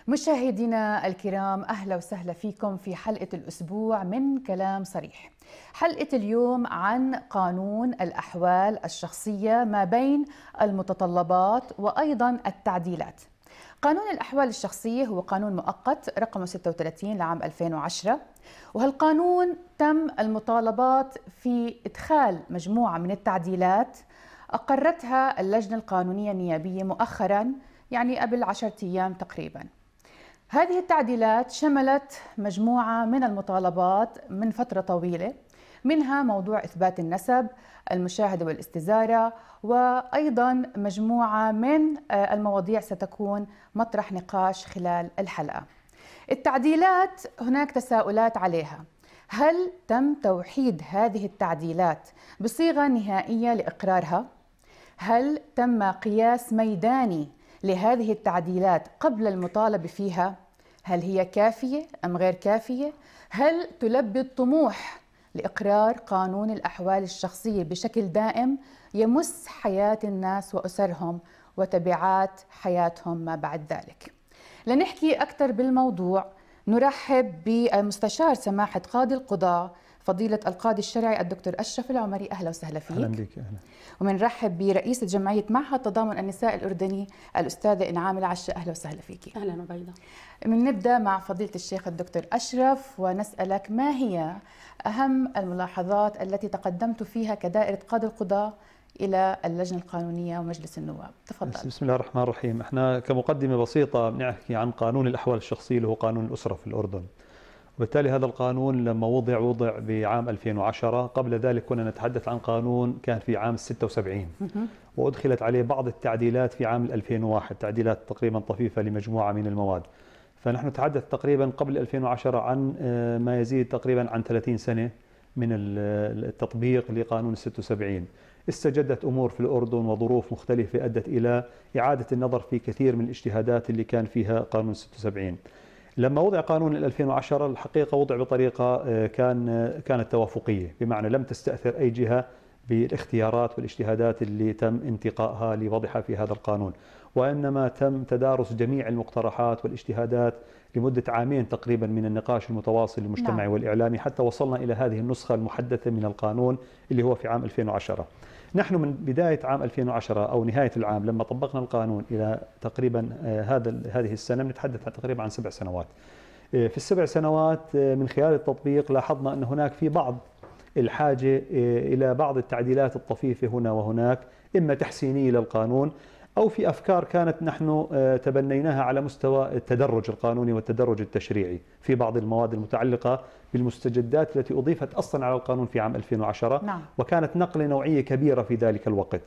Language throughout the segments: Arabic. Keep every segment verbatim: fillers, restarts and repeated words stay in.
مشاهدينا الكرام، أهلا وسهلا فيكم في حلقة الأسبوع من كلام صريح. حلقة اليوم عن قانون الأحوال الشخصية ما بين المتطلبات وأيضا التعديلات. قانون الأحوال الشخصية هو قانون مؤقت رقم ستة وثلاثين لعام ألفين وعشرة، وهالقانون تم المطالبات في إدخال مجموعة من التعديلات أقرتها اللجنة القانونية النيابية مؤخرا، يعني قبل عشرة أيام تقريبا. هذه التعديلات شملت مجموعة من المطالبات من فترة طويلة، منها موضوع إثبات النسب، المشاهدة والاستزارة، وأيضا مجموعة من المواضيع ستكون مطرح نقاش خلال الحلقة. التعديلات هناك تساؤلات عليها. هل تم توحيد هذه التعديلات بصيغة نهائية لإقرارها؟ هل تم قياس ميداني لهذه التعديلات قبل المطالبة فيها؟ هل هي كافية أم غير كافية؟ هل تلبي الطموح لإقرار قانون الأحوال الشخصية بشكل دائم يمس حياة الناس وأسرهم وتبعات حياتهم ما بعد ذلك؟ لنحكي أكثر بالموضوع نرحب بمستشار سماحة قاضي القضاء فضيلة القاضي الشرعي الدكتور أشرف العمري. أهلا وسهلا فيك. أهلا بك. أهلا. ومنرحب برئيسة جمعية معهد تضامن النساء الأردني الأستاذة إنعام العشة. أهلا وسهلا فيك. أهلا وبيضة. من نبدأ مع فضيلة الشيخ الدكتور أشرف ونسألك ما هي أهم الملاحظات التي تقدمت فيها كدائرة قاضي القضاء إلى اللجنة القانونية ومجلس النواب؟ تفضل. بسم الله الرحمن الرحيم. احنا كمقدمة بسيطة بنحكي عن قانون الأحوال الشخصية اللي هو قانون الأسرة في الأردن، وبالتالي هذا القانون لما وضع وضع بعام ألفين وعشرة. قبل ذلك كنا نتحدث عن قانون كان في عام ستة وسبعين وأدخلت عليه بعض التعديلات في عام ألفين وواحد، تعديلات تقريبا طفيفة لمجموعة من المواد. فنحن نتحدث تقريبا قبل ألفين وعشرة عن ما يزيد تقريبا عن ثلاثين سنة من التطبيق لقانون ستة وسبعين. استجدت أمور في الأردن وظروف مختلفة أدت إلى إعادة النظر في كثير من الاجتهادات اللي كان فيها قانون ستة وسبعين. لما وضع قانون ألفين وعشرة الحقيقة وضع بطريقة كان كانت توافقية، بمعنى لم تستأثر أي جهة بالاختيارات والاجتهادات اللي تم انتقائها لوضعها في هذا القانون، وإنما تم تدارس جميع المقترحات والاجتهادات لمدة عامين تقريبا من النقاش المتواصل المجتمعي نعم. والإعلامي، حتى وصلنا إلى هذه النسخة المحدثة من القانون اللي هو في عام ألفين وعشرة. نحن من بداية عام ألفين وعشرة أو نهاية العام لما طبقنا القانون إلى تقريبا هذا هذه السنة بنتحدث تقريبا عن سبع سنوات. في السبع سنوات من خلال التطبيق لاحظنا أن هناك في بعض الحاجة إلى بعض التعديلات الطفيفة هنا وهناك، إما تحسينية للقانون أو في أفكار كانت نحن تبنيناها على مستوى التدرج القانوني والتدرج التشريعي في بعض المواد المتعلقة بالمستجدات التي أضيفت أصلا على القانون في عام ألفين وعشرة نعم. وكانت نقلة نوعية كبيرة في ذلك الوقت.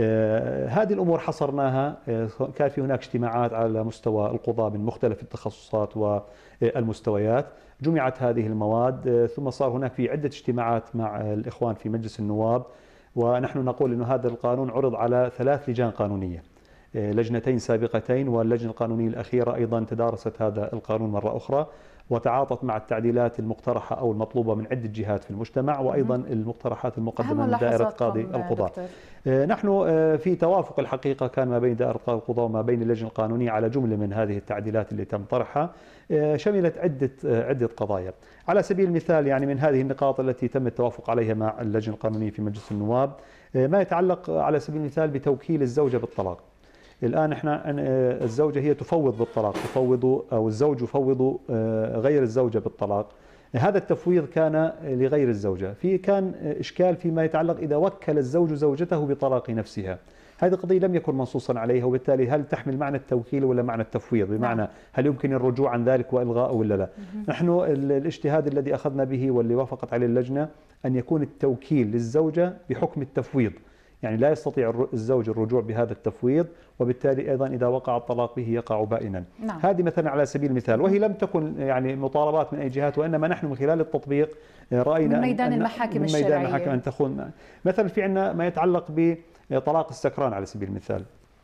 آه هذه الأمور حصرناها. آه كان في هناك اجتماعات على مستوى القضاة من مختلف التخصصات والمستويات، جمعت هذه المواد. آه ثم صار هناك في عدة اجتماعات مع الإخوان في مجلس النواب، ونحن نقول أن هذا القانون عرض على ثلاث لجان قانونية، لجنتين سابقتين، واللجنة القانونية الأخيرة أيضا تدارست هذا القانون مرة أخرى وتعاطت مع التعديلات المقترحة أو المطلوبة من عدة جهات في المجتمع، وأيضا المقترحات المقدمة من دائرة قاضي القضاء. نحن في توافق الحقيقة كان ما بين دائرة قاضي القضاء وما بين اللجنة القانونية على جملة من هذه التعديلات اللي تم طرحها، شملت عدة عدة قضايا. على سبيل المثال يعني من هذه النقاط التي تم التوافق عليها مع اللجنة القانونية في مجلس النواب ما يتعلق على سبيل المثال بتوكيل الزوجة بالطلاق. الآن احنا الزوجة هي تفوض بالطلاق، تفوض أو الزوج يفوض غير الزوجة بالطلاق. هذا التفويض كان لغير الزوجة. في كان إشكال فيما يتعلق إذا وكل الزوج زوجته بطلاق نفسها. هذه قضية لم يكن منصوصا عليها، وبالتالي هل تحمل معنى التوكيل ولا معنى التفويض؟ بمعنى هل يمكن الرجوع عن ذلك وإلغاءه ولا لا؟ نحن الاجتهاد الذي أخذنا به واللي وافقت عليه اللجنة أن يكون التوكيل للزوجة بحكم التفويض، يعني لا يستطيع الزوج الرجوع بهذا التفويض، وبالتالي أيضا إذا وقع الطلاق به يقع بائنا. نعم. هذه مثلا على سبيل المثال، وهي لم تكن يعني مطالبات من أي جهات، وإنما نحن من خلال التطبيق رأينا من ميدان المحاكم الشرعية، من ميدان المحاكم أن تكون مثلا في عندنا ما يتعلق بطلاق السكران على سبيل المثال.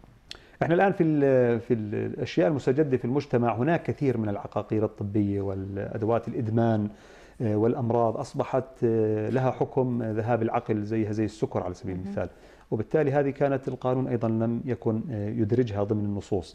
احنا الآن في في الأشياء المستجدة في المجتمع هناك كثير من العقاقير الطبية والأدوات الإدمان والأمراض أصبحت لها حكم ذهاب العقل زيها زي السكر على سبيل المثال، وبالتالي هذه كانت القانون أيضا لم يكن يدرجها ضمن النصوص.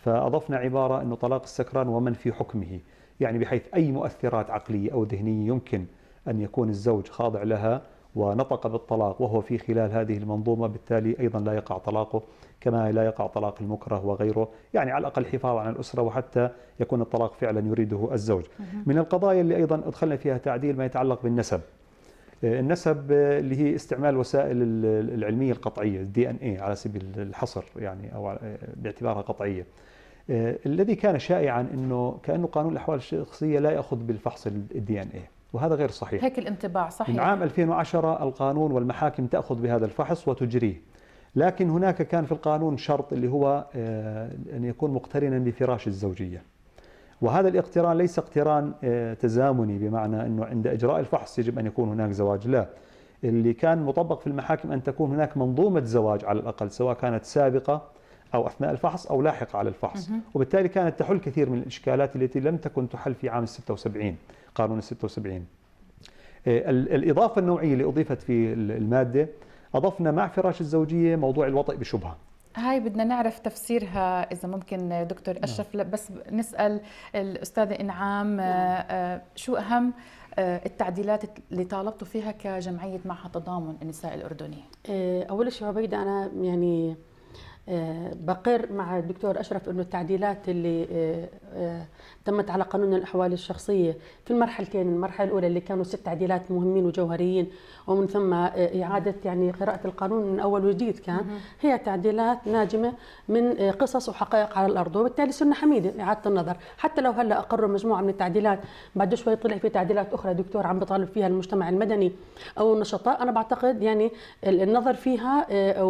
فأضفنا عبارة أنه طلاق السكران ومن في حكمه، يعني بحيث أي مؤثرات عقلية أو ذهنية يمكن أن يكون الزوج خاضع لها ونطق بالطلاق وهو في خلال هذه المنظومة، بالتالي أيضا لا يقع طلاقه كما لا يقع طلاق المكره وغيره، يعني على الأقل حفاظا على الأسرة وحتى يكون الطلاق فعلا يريده الزوج. من القضايا اللي أيضا أدخلنا فيها تعديل ما يتعلق بالنسب. النسب اللي هي استعمال الوسائل العلمية القطعية الدي ان اي على سبيل الحصر يعني أو باعتبارها قطعية. الذي كان شائعا أنه كأنه قانون الأحوال الشخصية لا يأخذ بالفحص الدي ان اي، وهذا غير صحيح. هيك الانطباع صحيح. من عام ألفين وعشرة القانون والمحاكم تأخذ بهذا الفحص وتجريه، لكن هناك كان في القانون شرط اللي هو أن يكون مقترنا بفراش الزوجية، وهذا الاقتران ليس اقتران تزامني بمعنى أنه عند إجراء الفحص يجب أن يكون هناك زواج، لا، اللي كان مطبق في المحاكم أن تكون هناك منظومة زواج على الأقل، سواء كانت سابقة أو أثناء الفحص أو لاحقة على الفحص، وبالتالي كانت تحل كثير من الإشكالات التي لم تكن تحل في عام ستة وسبعين، قانون ستة وسبعين. الإضافة النوعية اللي أضيفت في المادة، أضفنا مع فراش الزوجية موضوع الوطئ بشبهة. هاي بدنا نعرف تفسيرها إذا ممكن دكتور أشرف، بس نسأل الأستاذة إنعام شو أهم التعديلات اللي طالبتوا فيها كجمعية معهد تضامن النساء الأردني؟ أول شيء عبيدة، أنا يعني بقر مع الدكتور أشرف أنه التعديلات اللي تمت على قانون الأحوال الشخصية في المرحلتين، المرحلة الأولى اللي كانوا ست تعديلات مهمين وجوهريين، ومن ثم إعادة يعني قراءة القانون من أول وجديد، كان هي تعديلات ناجمة من قصص وحقائق على الأرض، وبالتالي سنة حميدة إعادة النظر. حتى لو هلا أقروا مجموعة من التعديلات، بعد شوي طلع في تعديلات أخرى دكتور عم بيطالب فيها المجتمع المدني أو النشطاء، أنا بعتقد يعني النظر فيها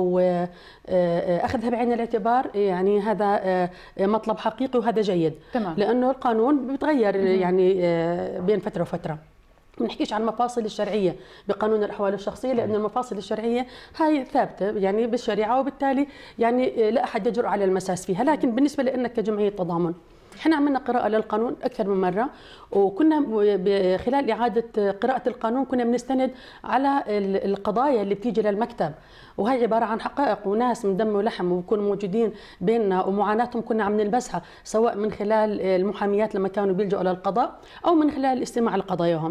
وأخذ بعين الاعتبار يعني هذا مطلب حقيقي وهذا جيد. تمام. لأنه القانون بيتغير يعني بين فترة وفترة. ما نحكيش عن المفاصل الشرعية بقانون الأحوال الشخصية، لأن المفاصل الشرعية هاي ثابتة يعني بالشريعة، وبالتالي يعني لا أحد يجرؤ على المساس فيها. لكن بالنسبة لنا كجمعية تضامن، احنا عملنا قراءة للقانون أكثر من مرة، وكنا خلال إعادة قراءة القانون كنا بنستند على القضايا اللي بتيجي للمكتب، وهي عبارة عن حقائق وناس من دم ولحم وبكونوا موجودين بيننا، ومعاناتهم كنا عم نلبسها سواء من خلال المحاميات لما كانوا بيلجؤوا للقضاء أو من خلال الاستماع لقضاياهم.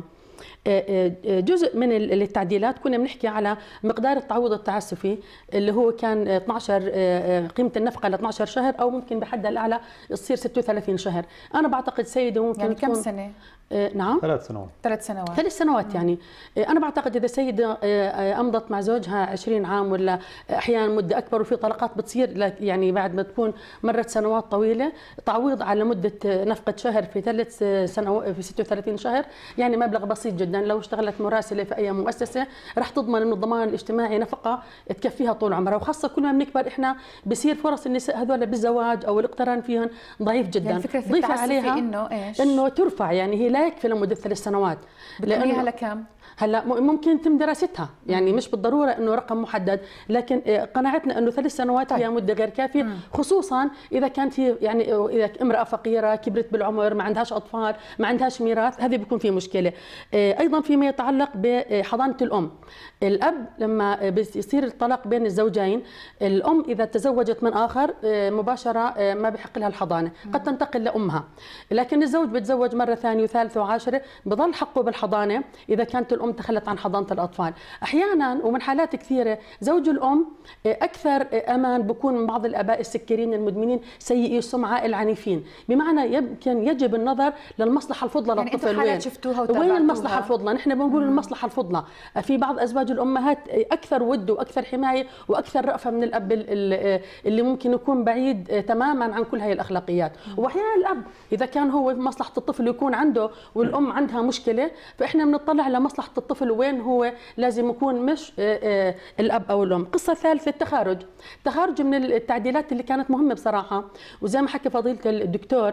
جزء من التعديلات كنا بنحكي على مقدار التعويض التعسفي اللي هو كان اثنعش قيمة النفقة ل اثنعش شهر، أو ممكن بحدها الأعلى تصير ستة وثلاثين شهر. أنا بعتقد سيدة ممكن يعني كم سنة؟ نعم ثلاث سنوات ثلاث سنوات ثلاث سنوات مم. يعني أنا بعتقد إذا سيدة أمضت مع زوجها عشرين عام ولا أحيانا مدة أكبر، وفي طلقات بتصير يعني بعد ما تكون مرت سنوات طويلة، تعويض على مدة نفقة شهر في ثلاث سنوات في ستة وثلاثين شهر يعني مبلغ بسيط جدا. لو اشتغلت مراسلة في أي مؤسسة راح تضمن إنه الضمان الاجتماعي نفقة تكفيها طول عمرها، وخاصة كل ما بنكبر إحنا بصير فرص النساء هذول بالزواج أو الاقتران فيهم ضعيف جدا. يعني الفكرة في التعسف عليها إنه إيش؟ إنه ترفع، يعني هي لا يكفي لمدة ثلاث سنوات. بتقوليها لكم؟ هلا ممكن يتم دراستها، يعني مش بالضروره انه رقم محدد، لكن قناعتنا انه ثلاث سنوات هي مده غير كافيه، خصوصا اذا كانت هي يعني اذا امراه فقيره كبرت بالعمر ما عندهاش اطفال ما عندهاش ميراث، هذه بيكون في مشكله. ايضا فيما يتعلق بحضانه الام، الاب لما بيصير الطلاق بين الزوجين، الام اذا تزوجت من اخر مباشره ما بحق لها الحضانه، قد تنتقل لامها، لكن الزوج بتزوج مره ثانيه وثالثه وعاشره بضل حقه بالحضانه اذا كانت الام تخلت عن حضانه الاطفال. احيانا ومن حالات كثيره زوج الام اكثر امان بكون من بعض الاباء السكريين المدمنين سيئي السمعه العنيفين، بمعنى يمكن يجب النظر للمصلحه الفضلى يعني للطفل. وين شفتوها وين المصلحه الفضلى؟ نحن بنقول مم. المصلحه الفضلى. في بعض ازواج الامهات اكثر ود واكثر حمايه واكثر رأفه من الاب اللي ممكن يكون بعيد تماما عن كل هاي الاخلاقيات، واحيانا الاب اذا كان هو مصلحه الطفل يكون عنده والام عندها مشكله، فاحنا بنطلع لمصلحه الطفل وين هو لازم يكون، مش الاب او الام. قصه ثالثه التخارج، التخارج من التعديلات اللي كانت مهمه بصراحه، وزي ما حكى فضيله الدكتور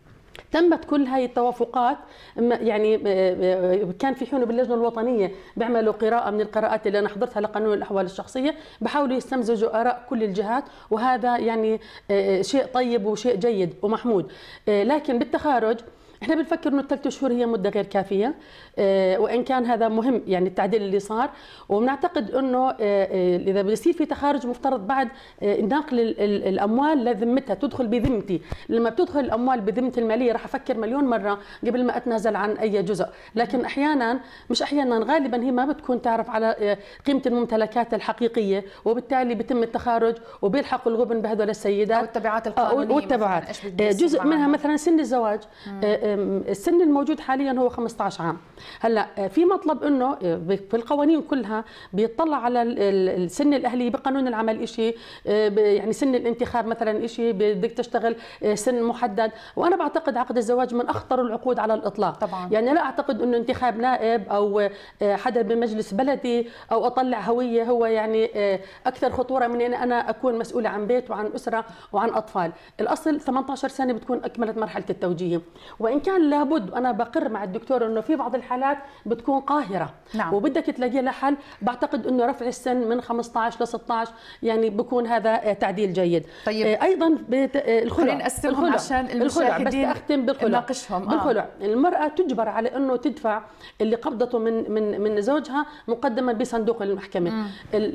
تمت كل هاي التوافقات. يعني كان في حين باللجنه الوطنيه بيعملوا قراءه من القراءات اللي انا حضرتها لقانون الاحوال الشخصيه، بحاولوا يستمزجوا اراء كل الجهات، وهذا يعني شيء طيب وشيء جيد ومحمود. لكن بالتخارج احنا بنفكر انه ثلاث شهور هي مده غير كافيه، اه وان كان هذا مهم يعني التعديل اللي صار، وبنعتقد انه اه اه اذا بيصير في تخارج مفترض بعد اه نقل الاموال لذمتها تدخل بذمتي. لما بتدخل الاموال بذمتي الماليه راح افكر مليون مره قبل ما اتنازل عن اي جزء، لكن احيانا مش احيانا غالبا هي ما بتكون تعرف على اه قيمه الممتلكات الحقيقيه، وبالتالي بيتم التخارج وبيلحقوا الغبن بهذول السيدات او التبعات القانونيه. والتبعات جزء منها مثلا سن الزواج. السن الموجود حاليا هو خمسة عشر عام. هلا في مطلب انه في القوانين كلها بيطلع على السن الاهلي بقانون العمل شيء، يعني سن الانتخاب مثلا شيء، بدك تشتغل سن محدد. وانا بعتقد عقد الزواج من اخطر العقود على الاطلاق طبعا. يعني لا اعتقد انه انتخاب نائب او حدا بمجلس بلدي او اطلع هويه هو يعني اكثر خطوره من ان انا اكون مسؤوله عن بيت وعن اسره وعن اطفال. الاصل ثمانية عشر سنه بتكون اكملت مرحله التوجيه، وان كان لابد انا بقر مع الدكتور انه في بعض الحالات بتكون قاهره نعم. وبدك تلاقي لها حل. بعتقد انه رفع السن من خمسة عشر ل ستة عشر يعني بكون هذا تعديل جيد. طيب ايضا الخلع نقسمهم عشان المشاهدين بس اختم بالخلع نناقشهم. بالخلع آه. المراه تجبر على انه تدفع اللي قبضته من من من زوجها مقدما بصندوق المحكمه.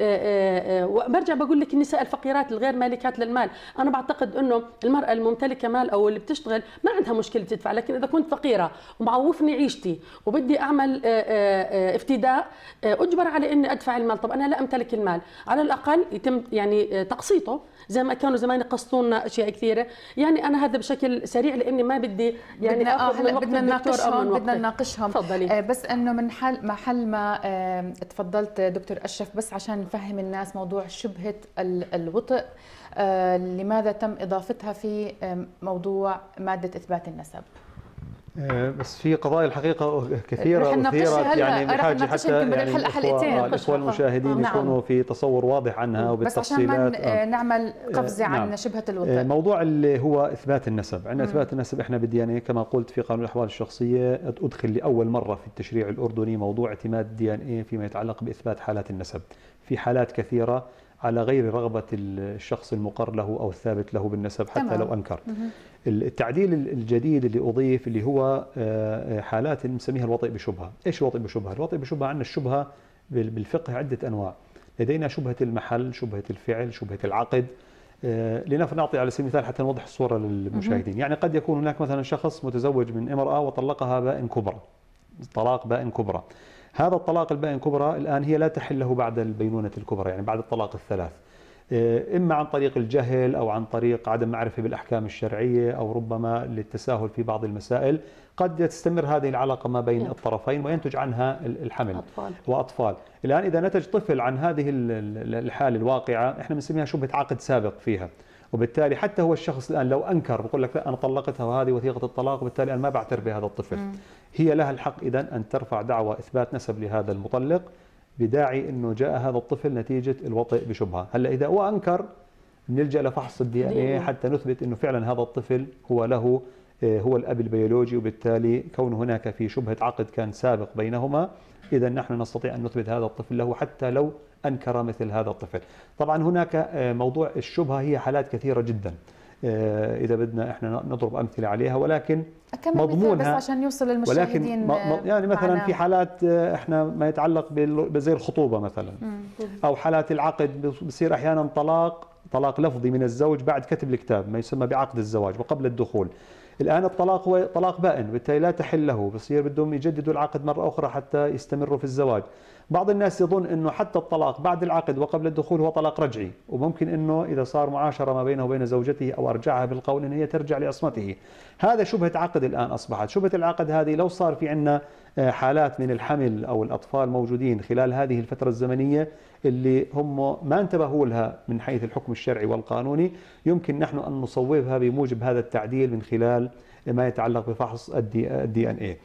وبرجع بقول لك النساء الفقيرات الغير مالكات للمال، انا بعتقد انه المراه الممتلكه مال او اللي بتشتغل ما عندها مشكله تدفع، لكن اذا كنت فقيره ومعوفني عيشتي وبدي اعمل افتداء اجبر على اني ادفع المال. طب انا لا امتلك المال، على الاقل يتم يعني تقسيطه زي ما كانوا زمان يقسطوا لنا اشياء كثيره. يعني انا هذا بشكل سريع لاني ما بدي يعني بدنا اخذ من وقت بدنا نناقشهم بدنا نناقشهم تفضلي. آه بس انه من حل محل ما آه تفضلت دكتور اشرف، بس عشان نفهم الناس موضوع شبهه الوطئ آه لماذا تم اضافتها في آه موضوع ماده اثبات النسب. بس في قضايا الحقيقه كثيره اثيرت يعني بحاجه حتى يعني الحلقتين الاخوه المشاهدين نعم. يكونوا في تصور واضح عنها وبالتفصيلات. بس عشان ما نعمل قفزه نعم. عن شبهه الوطئ. موضوع اللي هو اثبات النسب، عندنا اثبات النسب احنا بالديانه كما قلت في قانون الاحوال الشخصيه ادخل لاول مره في التشريع الاردني موضوع اعتماد الدي ان اي فيما يتعلق باثبات حالات النسب في حالات كثيره على غير رغبه الشخص المقر له او الثابت له بالنسب حتى تمام. لو انكر. التعديل الجديد اللي أضيف اللي هو حالات نسميها الوطئ بشبهة. إيش الوطئ بشبهة؟ الوطئ بشبهة عندنا الشبهة بالفقه عدة أنواع. لدينا شبهة المحل، شبهة الفعل، شبهة العقد. لنفرض نعطي على سبيل المثال حتى نوضح الصورة للمشاهدين. يعني قد يكون هناك مثلا شخص متزوج من امرأة وطلقها بائن كبرى، طلاق بائن كبرى. هذا الطلاق البائن كبرى الآن هي لا تحل له بعد البينونة الكبرى، يعني بعد الطلاق الثلاث، إما عن طريق الجهل أو عن طريق عدم معرفة بالأحكام الشرعية أو ربما للتساهل في بعض المسائل. قد تستمر هذه العلاقة ما بين الطرفين وينتج عنها الحمل أطفال. وأطفال. الآن إذا نتج طفل عن هذه الحالة الواقعة احنا بنسميها شبهة عقد سابق فيها، وبالتالي حتى هو الشخص الآن لو أنكر بقول لك لا أنا طلقتها وهذه وثيقة الطلاق وبالتالي أنا ما بعترف بهذا الطفل. م. هي لها الحق إذن أن ترفع دعوى إثبات نسب لهذا المطلق بداعي انه جاء هذا الطفل نتيجه الوطئ بشبهه. هلا اذا هو انكر بنلجا لفحص الدي ان اي حتى نثبت انه فعلا هذا الطفل هو له هو الاب البيولوجي، وبالتالي كون هناك في شبهه عقد كان سابق بينهما اذا نحن نستطيع ان نثبت هذا الطفل له حتى لو انكر مثل هذا الطفل. طبعا هناك موضوع الشبهه هي حالات كثيره جدا اذا بدنا احنا نضرب امثله عليها، ولكن مضمونها بس عشان يوصل للمشاهدين يعني مثلا معنا. في حالات احنا ما يتعلق بزي الخطوبه مثلا مم. او حالات العقد بصير احيانا طلاق طلاق لفظي من الزوج بعد كتب الكتاب ما يسمى بعقد الزواج وقبل الدخول. الان الطلاق هو طلاق بائن بالتالي لا تحل له، بصير بدهم يجددوا العقد مره اخرى حتى يستمروا في الزواج. بعض الناس يظن انه حتى الطلاق بعد العقد وقبل الدخول هو طلاق رجعي، وممكن انه اذا صار معاشره ما بينه وبين زوجته او ارجعها بالقول ان هي ترجع لعصمته. هذا شبهه عقد الان اصبحت. شبهه العقد هذه لو صار في عندنا حالات من الحمل او الاطفال موجودين خلال هذه الفتره الزمنيه اللي هم ما انتبهوا لها من حيث الحكم الشرعي والقانوني، يمكن نحن ان نصوبها بموجب هذا التعديل من خلال ما يتعلق بفحص الدي ان اي.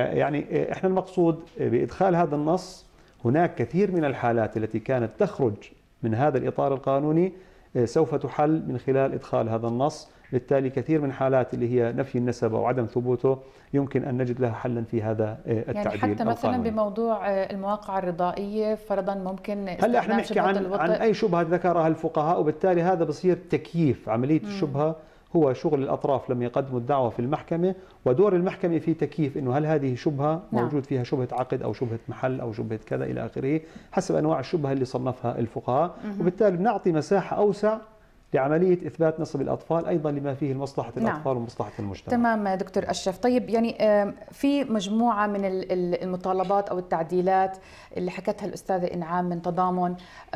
يعني احنا المقصود بادخال هذا النص، هناك كثير من الحالات التي كانت تخرج من هذا الإطار القانوني سوف تحل من خلال إدخال هذا النص. بالتالي كثير من حالات اللي هي نفي النسب أو عدم ثبوته يمكن أن نجد لها حلا في هذا التعديل يعني حتى مثلا القانوني. بموضوع المواقع الرضائية فرضا ممكن هلا احنا نحكي عن, عن أي شبهة ذكرها الفقهاء، وبالتالي هذا بصير تكييف عملية م. الشبهة هو شغل الأطراف لما يقدموا الدعوة في المحكمة، ودور المحكمة في تكييف إنه هل هذه شبهة موجود فيها شبهة عقد أو شبهة محل أو شبهة كذا إلى آخره، حسب أنواع الشبهة اللي صنفها الفقهاء. وبالتالي بنعطي مساحة أوسع لعملية إثبات نصب الأطفال، أيضا لما فيه مصلحة الأطفال نعم. ومصلحة المجتمع. تمام دكتور أشرف. طيب يعني في مجموعة من المطالبات أو التعديلات اللي حكتها الأستاذة إنعام من تضامن،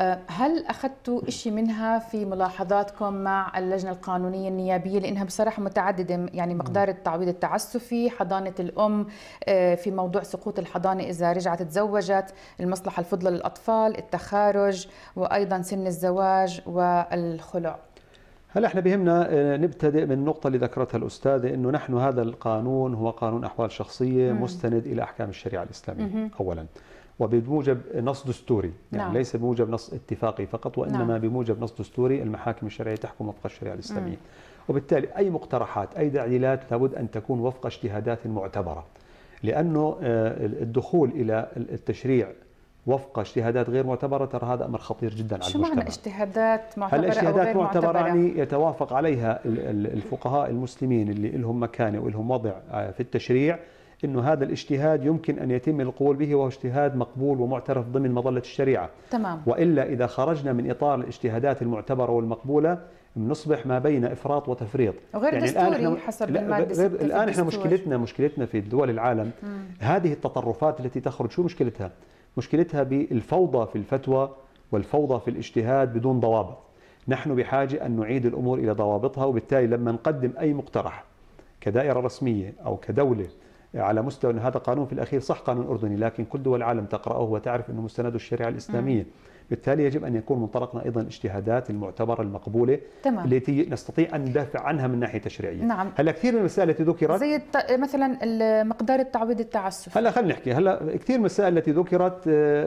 هل أخذتوا شيء منها في ملاحظاتكم مع اللجنة القانونية النيابية؟ لأنها بصراحة متعددة، يعني مقدار التعويض التعسفي، حضانة الأم، في موضوع سقوط الحضانة إذا رجعت تزوجت، المصلحة الفضلى للأطفال، التخارج، وأيضا سن الزواج والخلع. هلا احنا بهمنا نبتدئ من النقطة اللي ذكرتها الأستاذة، إنه نحن هذا القانون هو قانون أحوال شخصية مم. مستند إلى أحكام الشريعة الإسلامية مم. أولا، وبموجب نص دستوري، يعني نعم. ليس بموجب نص اتفاقي فقط، وإنما نعم. بموجب نص دستوري. المحاكم الشرعية تحكم وفق الشريعة الإسلامية، مم. وبالتالي أي مقترحات أي تعديلات لابد أن تكون وفق اجتهادات معتبرة، لأنه الدخول إلى التشريع وفق اجتهادات غير معتبرة ترى هذا أمر خطير جدا على المجتمع. شو معنى اجتهادات معتبرة أو غير معتبرة؟ الاجتهادات معتبرة يعني يتوافق عليها الفقهاء المسلمين اللي لهم مكانة ولهم وضع في التشريع، إنه هذا الاجتهاد يمكن أن يتم القبول به وهو اجتهاد مقبول ومعترف ضمن مظلة الشريعة. تمام. وإلا إذا خرجنا من إطار الاجتهادات المعتبرة والمقبولة بنصبح ما بين إفراط وتفريط. وغير يعني دستوري الآن حسب المادة ستة. الآن احنا مشكلتنا مشكلتنا في الدول العالم مم. هذه التطرفات التي تخرج، شو مشكلتها؟ مشكلتها بالفوضى في الفتوى والفوضى في الاجتهاد بدون ضوابط. نحن بحاجة أن نعيد الأمور إلى ضوابطها، وبالتالي لما نقدم أي مقترح كدائرة رسمية أو كدولة على مستوى، أن هذا قانون في الأخير صح قانون أردني، لكن كل دول العالم تقرأه وتعرف أنه مستند الشريعة الإسلامية، بالتالي يجب أن يكون منطلقنا أيضا الاجتهادات المعتبرة المقبولة تمام. التي نستطيع أن ندافع عنها من ناحية تشريعية. نعم. هلا كثير من المسائل التي ذكرت زي مثلا مقدار التعويض التعسفي، هلا خلينا نحكي، هلا كثير من المسائل التي ذكرت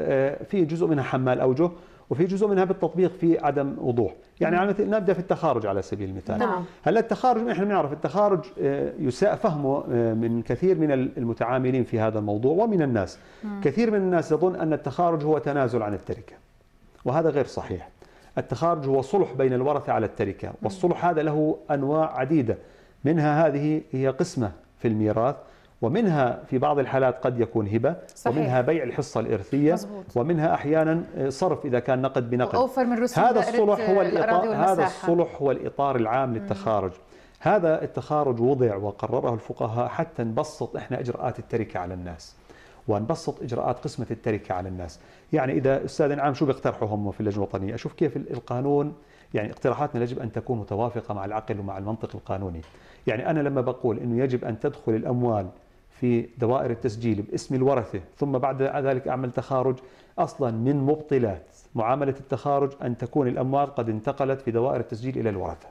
في جزء منها حمال أوجه وفي جزء منها بالتطبيق في عدم وضوح. يعني على نبدا في التخارج على سبيل المثال. نعم. هلا التخارج نحن بنعرف التخارج يساء فهمه من كثير من المتعاملين في هذا الموضوع ومن الناس. مم. كثير من الناس يظن أن التخارج هو تنازل عن التركة، وهذا غير صحيح. التخارج هو صلح بين الورثة على التركة، والصلح هذا له أنواع عديدة، منها هذه هي قسمة في الميراث، ومنها في بعض الحالات قد يكون هبة، صحيح. ومنها بيع الحصة الإرثية، مزبوط. ومنها أحيانا صرف إذا كان نقد بنقد. وأوفر من رسوم هذا الصلح هو الإطار هذا الصلح هو الإطار العام للتخارج. مم. هذا التخارج وضع وقرره الفقهاء حتى نبسط إحنا إجراءات التركة على الناس، ونبسط إجراءات قسمة التركة على الناس. يعني إذا أستاذ إنعام شو بيقترحوا هم في اللجنة الوطنية؟ أشوف كيف القانون، يعني اقتراحاتنا يجب أن تكون متوافقة مع العقل ومع المنطق القانوني. يعني أنا لما بقول إنه يجب أن تدخل الأموال في دوائر التسجيل باسم الورثة ثم بعد ذلك أعمل تخارج، أصلا من مبطلات معاملة التخارج أن تكون الأموال قد انتقلت في دوائر التسجيل إلى الورثة.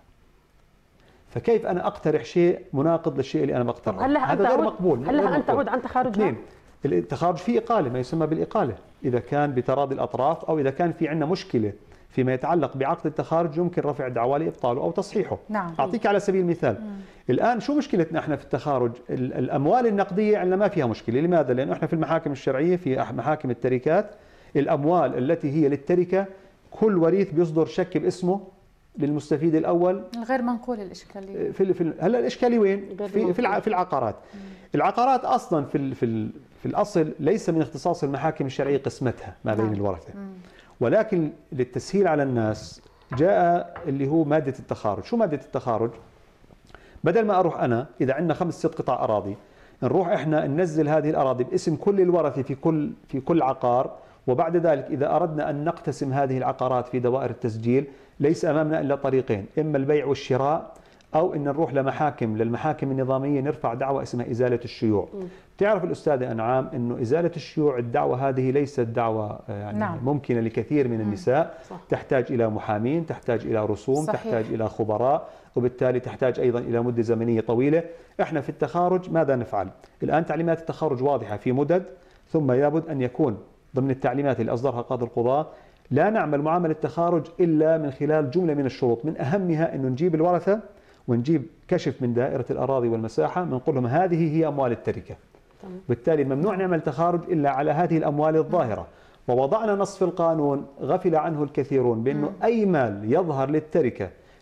فكيف أنا أقترح شيء مناقض للشيء اللي أنا بقترحه؟ هذا غير مقبول. هل أنت تعود عن تخارجها؟ التخارج فيه إقالة، ما يسمى بالإقالة، إذا كان بتراضي الأطراف أو إذا كان في عندنا مشكلة فيما يتعلق بعقد التخارج يمكن رفع دعوى لإبطاله أو تصحيحه. نعم. أعطيك على سبيل المثال. مم. الآن شو مشكلتنا احنا في التخارج؟ الأموال النقدية عندنا ما فيها مشكلة، لماذا؟ لأنه احنا في المحاكم الشرعية في محاكم التركات الأموال التي هي للتركة كل وريث بيصدر شك باسمه للمستفيد الأول. غير منقول الإشكالية. في في هلا الإشكالية وين؟ في في, في العقارات. مم. العقارات أصلا في ال في ال في الأصل ليس من اختصاص المحاكم الشرعية قسمتها ما بين الورثة. مم. ولكن للتسهيل على الناس جاء اللي هو مادة التخارج. شو مادة التخارج؟ بدل ما أروح أنا إذا عندنا خمس ست قطع أراضي نروح إحنا ننزل هذه الأراضي باسم كل الورثة في كل في كل عقار، وبعد ذلك إذا أردنا أن نقتسم هذه العقارات في دوائر التسجيل ليس أمامنا إلا طريقين، إما البيع والشراء أو إن نروح لمحاكم للمحاكم النظامية نرفع دعوة اسمها إزالة الشيوع. م. تعرف الأستاذة أنعام أنه إزالة الشيوع الدعوة هذه ليست دعوة يعني نعم. ممكنة لكثير من النساء. صح. تحتاج إلى محامين، تحتاج إلى رسوم، صحيح. تحتاج إلى خبراء، وبالتالي تحتاج أيضا إلى مدة زمنية طويلة. إحنا في التخارج ماذا نفعل؟ الآن تعليمات التخارج واضحة في مدد، ثم لابد أن يكون ضمن التعليمات اللي أصدرها قاضي القضاة لا نعمل معاملة التخارج إلا من خلال جملة من الشروط، من أهمها أنه نجيب الورثة ونجيب كشف من دائرة الأراضي والمساحة بنقول لهم هذه هي أموال التركة. بالتالي ممنوع نعمل تخارج إلا على هذه الأموال الظاهرة. ووضعنا نص في القانون غفل عنه الكثيرون بأنه أي مال يظهر للتركة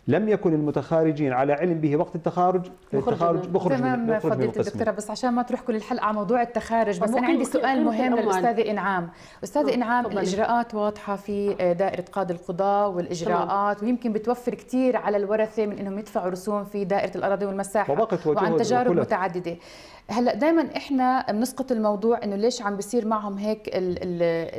لم يكن المتخارجين على علم به وقت التخارج التخارج بخرج تمام فضيلة الدكتورة، بس عشان ما تروح كل الحلقة على موضوع التخارج، بس أنا عندي سؤال مهم للأستاذة إنعام. أستاذة إنعام، الإجراءات واضحة في دائرة قاضي القضاء والإجراءات طبعا. ويمكن بتوفر كثير على الورثة من إنهم يدفعوا رسوم في دائرة الأراضي والمساحة وعن تجارب متعددة. هلا دائما احنا بنسقط الموضوع انه ليش عم بيصير معهم هيك ال ال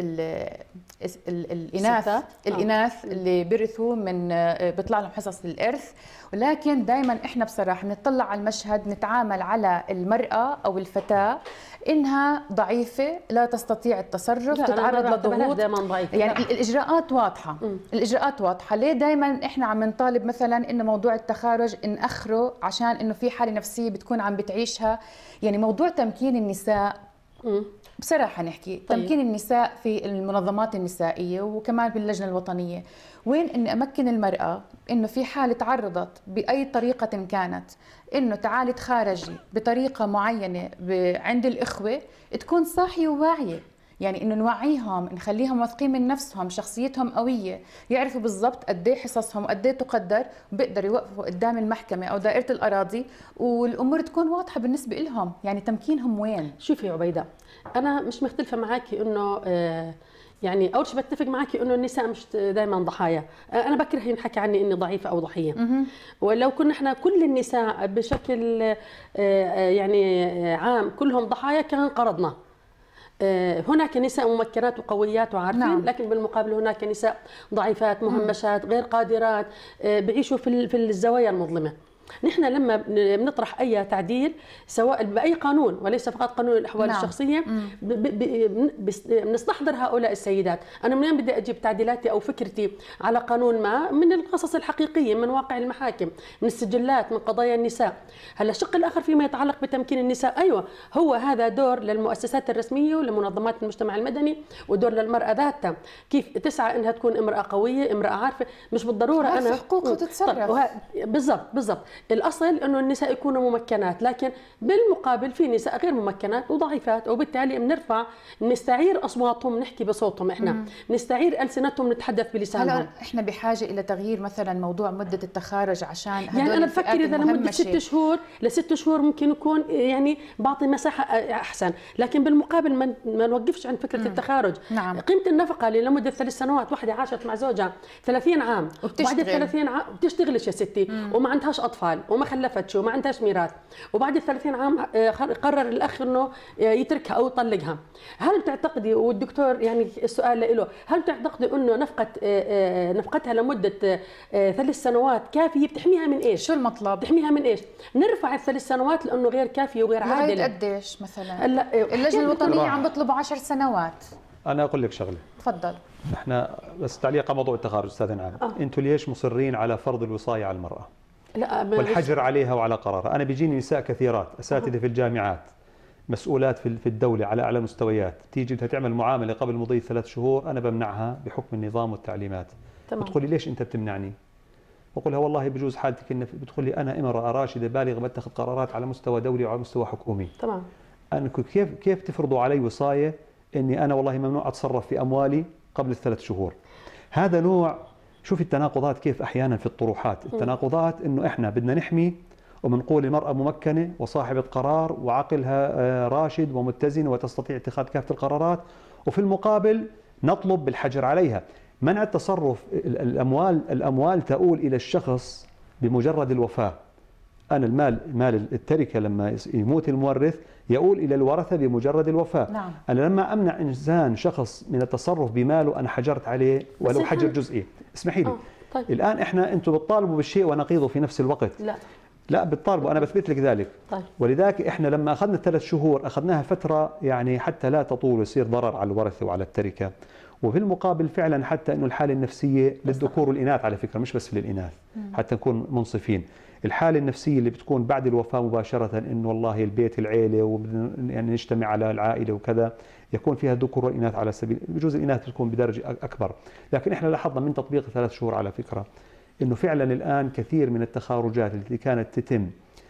ال ال الاناث الاناث اللي بيرثوا من بيطلع لهم حصص للارث، ولكن دائما احنا بصراحه بنطلع على المشهد نتعامل على المراه او الفتاه انها ضعيفه لا تستطيع التصرف، تتعرض لضغوط، يعني لا. الاجراءات واضحه م. الاجراءات واضحه. ليه دائما احنا عم نطالب مثلا انه موضوع التخارج ناخره عشان انه في حاله نفسيه بتكون عم بتعيشها؟ يعني موضوع تمكين النساء م. بصراحه نحكي طيب. تمكين النساء في المنظمات النسائيه وكمان باللجنه الوطنيه، وين اني امكن المراه انه في حال تعرضت باي طريقه كانت انه تعالي تخارجي بطريقه معينه عند الاخوه تكون صاحيه وواعيه، يعني انه نوعيهم، نخليهم واثقين من نفسهم، شخصيتهم قويه، يعرفوا بالضبط قد ايه حصصهم وقد ايه تقدر، وبيقدروا يوقفوا قدام المحكمه او دائره الاراضي والامور تكون واضحه بالنسبه لهم. يعني تمكينهم وين؟ شوفي يا عبيده، انا مش مختلفه معاكي انه آه يعني اول شيء بتفق معك انه النساء مش دائما ضحايا، انا بكره ينحكى عني اني ضعيفه او ضحيه. ولو كنا احنا كل النساء بشكل يعني عام كلهم ضحايا كان قرضنا. هناك نساء ممكنات وقويات وعارفين، نعم. لكن بالمقابل هناك نساء ضعيفات مهمشات غير قادرات بيعيشوا في في الزوايا المظلمه. نحن لما بنطرح اي تعديل سواء باي قانون وليس فقط قانون الاحوال نعم. الشخصيه بنستحضر هؤلاء السيدات. انا منين بدي اجيب تعديلاتي او فكرتي على قانون ما؟ من القصص الحقيقيه، من واقع المحاكم، من السجلات، من قضايا النساء. هلا الشق الاخر فيما يتعلق بتمكين النساء، ايوه هو هذا دور للمؤسسات الرسميه ولمنظمات المجتمع المدني، ودور للمراه ذاتها كيف تسعى انها تكون امراه قويه، امراه عارفه، مش بالضروره انا حقوقها تتصرف. بالضبط بالضبط. الاصل انه النساء يكونوا ممكنات، لكن بالمقابل في نساء غير ممكنات وضعيفات، وبالتالي بنرفع بنستعير اصواتهم، نحكي بصوتهم، احنا بنستعير السنتهم، نتحدث بلسانهم. هلا احنا بحاجه الى تغيير مثلا موضوع مده التخارج عشان يعني انا بفكر اذا لمده ست شهور لست شهور ممكن يكون يعني بعطي مساحه احسن، لكن بالمقابل ما ما نوقفش عند فكره مم. التخارج. نعم. قيمه النفقه اللي لمده ثلاث سنوات، واحده عاشت مع زوجها ثلاثين عام وبعد ثلاثين عام بتشتغلش يا ستي مم. وما عندهاش اطفال وما خلفتش وما عندهاش ميراث، وبعد ثلاثين عام قرر الاخ انه يتركها او يطلقها. هل بتعتقدي، والدكتور يعني السؤال له، هل بتعتقدي انه نفقه نفقتها لمده ثلاث سنوات كافيه؟ بتحميها من ايش؟ شو المطلب؟ بتحميها من ايش؟ نرفع الثلاث سنوات لانه غير كافيه وغير عادله. لغايه قديش مثلا؟ اللجنه الوطنيه عم بيطلبوا عشر سنوات. انا اقول لك شغله. تفضل. احنا بس تعليق على موضوع التخارج استاذ نعم، آه. انتم ليش مصرين على فرض الوصايه على المراه؟ لا والحجر عليها وعلى قرارها؟ انا بيجيني نساء كثيرات اساتذه في الجامعات، مسؤولات في الدوله على اعلى مستويات، تيجي بدها تعمل معامله قبل مضي ثلاث شهور، انا بمنعها بحكم النظام والتعليمات. تمام. بتقولي ليش انت بتمنعني؟ بقول لها والله بجوز حالتك ان بتقولي انا امراه راشده بالغه بتخذ قرارات على مستوى دولي وعلى مستوى حكومي. تمام. انا كيف كيف تفرضوا علي وصايه اني انا والله ممنوع اتصرف في اموالي قبل الثلاث شهور؟ هذا نوع، شوف التناقضات كيف احيانا في الطروحات، التناقضات انه احنا بدنا نحمي وبنقول المراه ممكنه وصاحبه قرار وعقلها راشد ومتزن وتستطيع اتخاذ كافه القرارات، وفي المقابل نطلب بالحجر عليها. منع التصرف، الاموال الاموال تؤول الى الشخص بمجرد الوفاه. انا المال مال التركه لما يموت المورث يؤول الى الورثه بمجرد الوفاه. نعم. انا لما امنع انسان شخص من التصرف بماله انا حجرت عليه ولو حجر جزئي. اسمحي لي. طيب. الان احنا انتم بتطالبوا بالشيء ونقيضه في نفس الوقت. لا لا بتطالبوا، انا بثبت لك ذلك. طيب. ولذلك احنا لما اخذنا الثلاث شهور اخذناها فتره يعني حتى لا تطول ويصير ضرر على الورثه وعلى التركه، وفي المقابل فعلا حتى انه الحاله النفسيه للذكور والاناث على فكره، مش بس للاناث، حتى نكون منصفين. الحاله النفسيه اللي بتكون بعد الوفاه مباشره انه والله البيت العيله ويعني نجتمع على العائله وكذا، يكون فيها الذكور والاناث على سبيل، بجوز الاناث بتكون بدرجه اكبر، لكن احنا لاحظنا من تطبيق الثلاث شهور على فكره انه فعلا الان كثير من التخارجات التي كانت تتم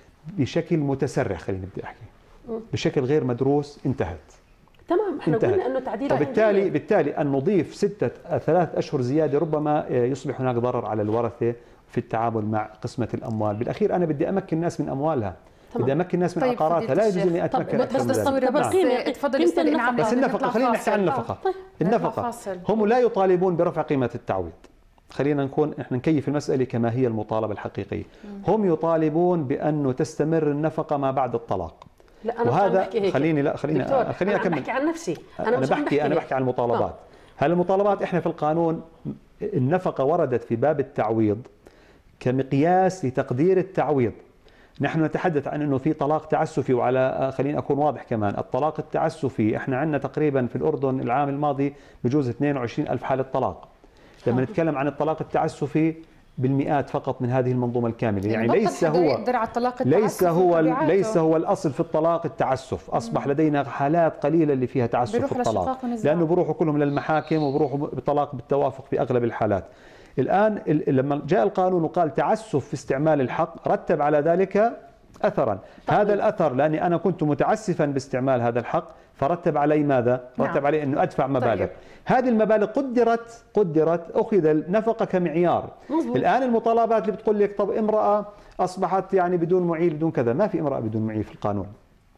بشكل متسرع، خلينا بدي احكي بشكل غير مدروس انتهت. تمام. احنا انتهت. قلنا انه تعديل، وبالتالي بالتالي ان نضيف ستة ثلاث اشهر زياده ربما يصبح هناك ضرر على الورثه في التعامل مع قسمة الأموال. بالأخير أنا بدي أمكن الناس من أموالها، بدي أمكن الناس من طيب عقاراتها، لا يجوز اني اتمكن بس التصوير بس تفضل استاذ انعام. بس النفقه، خلينا نحكي عن النفقه. طيب. النفقه هم لا يطالبون برفع قيمه التعويض، خلينا نكون احنا نكيف المساله كما هي المطالبه الحقيقيه. هم يطالبون بانه تستمر النفقه ما بعد الطلاق. لا انا وهذا خليني لا خليني خليني اكمل. انا بحكي عن نفسي، انا, أنا بحكي انا بحكي عن المطالبات. هل المطالبات احنا في القانون النفقه وردت في باب التعويض كمقياس لتقدير التعويض. نحن نتحدث عن انه في طلاق تعسفي، وعلى خليني اكون واضح كمان، الطلاق التعسفي احنا عندنا تقريبا في الاردن العام الماضي بجوز اثنين وعشرين ألف حاله طلاق. لما نتكلم عن الطلاق التعسفي بالمئات فقط من هذه المنظومه الكامله، يعني ليس هو ليس هو ليس هو الاصل في الطلاق التعسف، اصبح لدينا حالات قليله اللي فيها تعسف في الطلاق، لانه بيروحوا كلهم للمحاكم وبروحوا بطلاق بالتوافق في اغلب الحالات. الآن لما جاء القانون وقال تعسف في استعمال الحق رتب على ذلك أثرا. طيب. هذا الأثر لأني أنا كنت متعسفا باستعمال هذا الحق فرتب علي ماذا؟ نعم. رتب علي أنه أدفع مبالغ. طيب. هذه المبالغ قدرت قدرت أخذ النفقة كمعيار. مزبوط. الآن المطالبات اللي بتقول لك طب امرأة أصبحت يعني بدون معيل بدون كذا، ما في امرأة بدون معيل في القانون.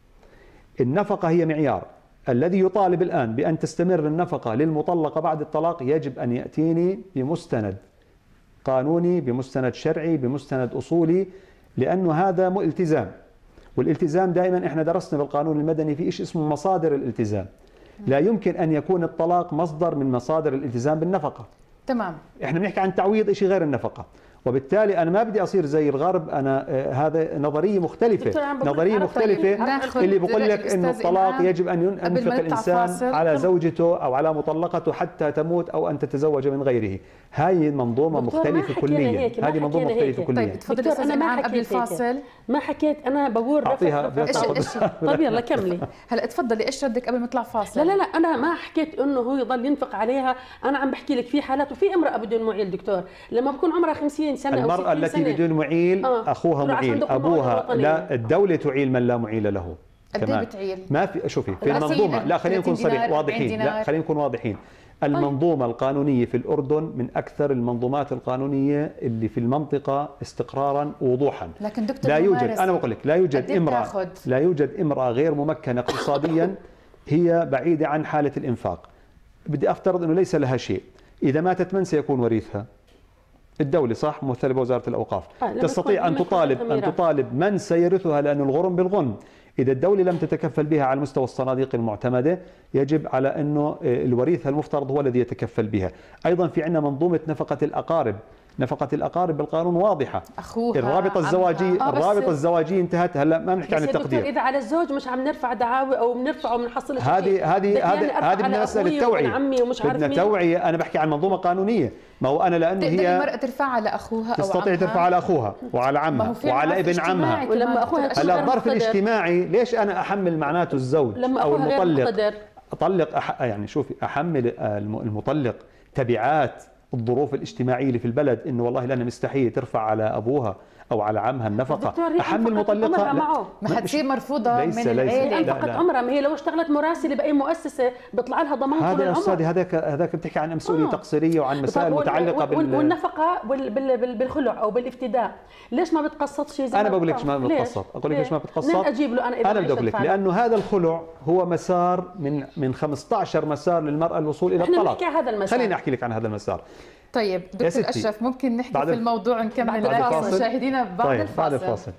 النفقة هي معيار. الذي يطالب الآن بأن تستمر النفقة للمطلقة بعد الطلاق يجب أن يأتيني بمستند قانوني، بمستند شرعي، بمستند أصولي، لأنه هذا التزام. والالتزام دائما احنا درسنا بالقانون المدني في شيء اسمه مصادر الالتزام. لا يمكن أن يكون الطلاق مصدر من مصادر الالتزام بالنفقة. تمام. احنا بنحكي عن تعويض شيء غير النفقة، وبالتالي أنا ما بدي أصير زي الغرب. أنا آه هذا نظرية مختلفة، نظرية مختلفة اللي بقول لك إنه الطلاق يجب أن ينفق الإنسان على زوجته أو على مطلقته حتى تموت أو أن تتزوج من غيره. هاي منظومة مختلفة كليا، هذه منظومة مختلفة كليا. طيب تفضل أستاذ إنعام قبل الفاصل. ما حكيت أنا بقول أعطيها. طيب يلا كملي. هلا تفضلي إيش ردك قبل ما نطلع فاصل؟ لا لا لا أنا ما حكيت إنه هو يضل ينفق عليها، أنا عم بحكي لك في حالات وفي امرأة بدون معيل دكتور لما بكون عمرها خمسين سنة أو المرأة التي بدون معيل آه. أخوها معيل، أبوها لا، الدولة تعيل من لا معيل له. كمان بتعيل؟ ما في، شوفي في المنظومة، لا خلينا نكون صريح واضحين، لا خلينا نكون واضحين. المنظومة القانونية في الأردن من أكثر المنظومات القانونية اللي في المنطقة استقرارا ووضوحا. لكن دكتور لا يوجد، أنا بقول لك لا يوجد امرأة لا يوجد امرأة غير ممكنة اقتصاديا هي بعيدة عن حالة الإنفاق. بدي أفترض أنه ليس لها شيء، إذا ماتت من سيكون وريثها؟ الدولة، صح، ممثلة بوزارة الأوقاف. آه تستطيع أن تطالب أن تطالب من سيرثها، لأن الغرم بالغنم. إذا الدولة لم تتكفل بها على مستوى الصناديق المعتمدة يجب على أنه الوريث المفترض هو الذي يتكفل بها. أيضا في عندنا منظومة نفقة الأقارب. نفقة الأقارب بالقانون واضحة، أخوها، الرابطة الزواجية آه الرابطة الزواجية انتهت. هلا ما بنحكي عن التقدير. إذا على الزوج مش عم نرفع دعاوي أو بنرفع وبنحصل هذه هذه هذه بدنا نسأل التوعية، بدنا توعية. أنا بحكي عن منظومة قانونية. ما هو أنا لأنه هي المرأة ترفع على أخوها أو تستطيع ترفع على أخوها وعلى عمها وعلى ابن عمها. ولما أخوها هلا الظرف الاجتماعي ليش أنا أحمل معناته الزوج أو المطلق أطلق أح... يعني شوفي أحمل المطلق تبعات الظروف الاجتماعية اللي في البلد، إنه والله لأنا مستحيل ترفع على أبوها أو على عمها النفقة، أحمل مطلقها ما حتصير مرفوضة من العيلة. أنفقت عمرها، ما هي لو اشتغلت مراسلة بأي مؤسسة بيطلع لها ضمان طول العمر. هذا يا أستاذي هذاك هذاك بتحكي عن مسؤولية آه. تقصيرية وعن مسائل متعلقة بال والنفقة بالخلع أو بالافتداء. ليش ما بتقسط شيء زي أنا بقول لك ما بتقسط، أقول لك ليش ما بتقسط. أجيب له أنا أنا بدي أقول لك لأنه هذا الخلع هو مسار من من خمسة عشر مسار للمرأة الوصول إلى الطلاق. خليني أحكي لك عن هذا المسار. طيب دكتور أشرف ممكن نحكي في الموضوع ونكمل الفاصل مشاهدينا بعد طيب الفاصل. بعد الفاصل.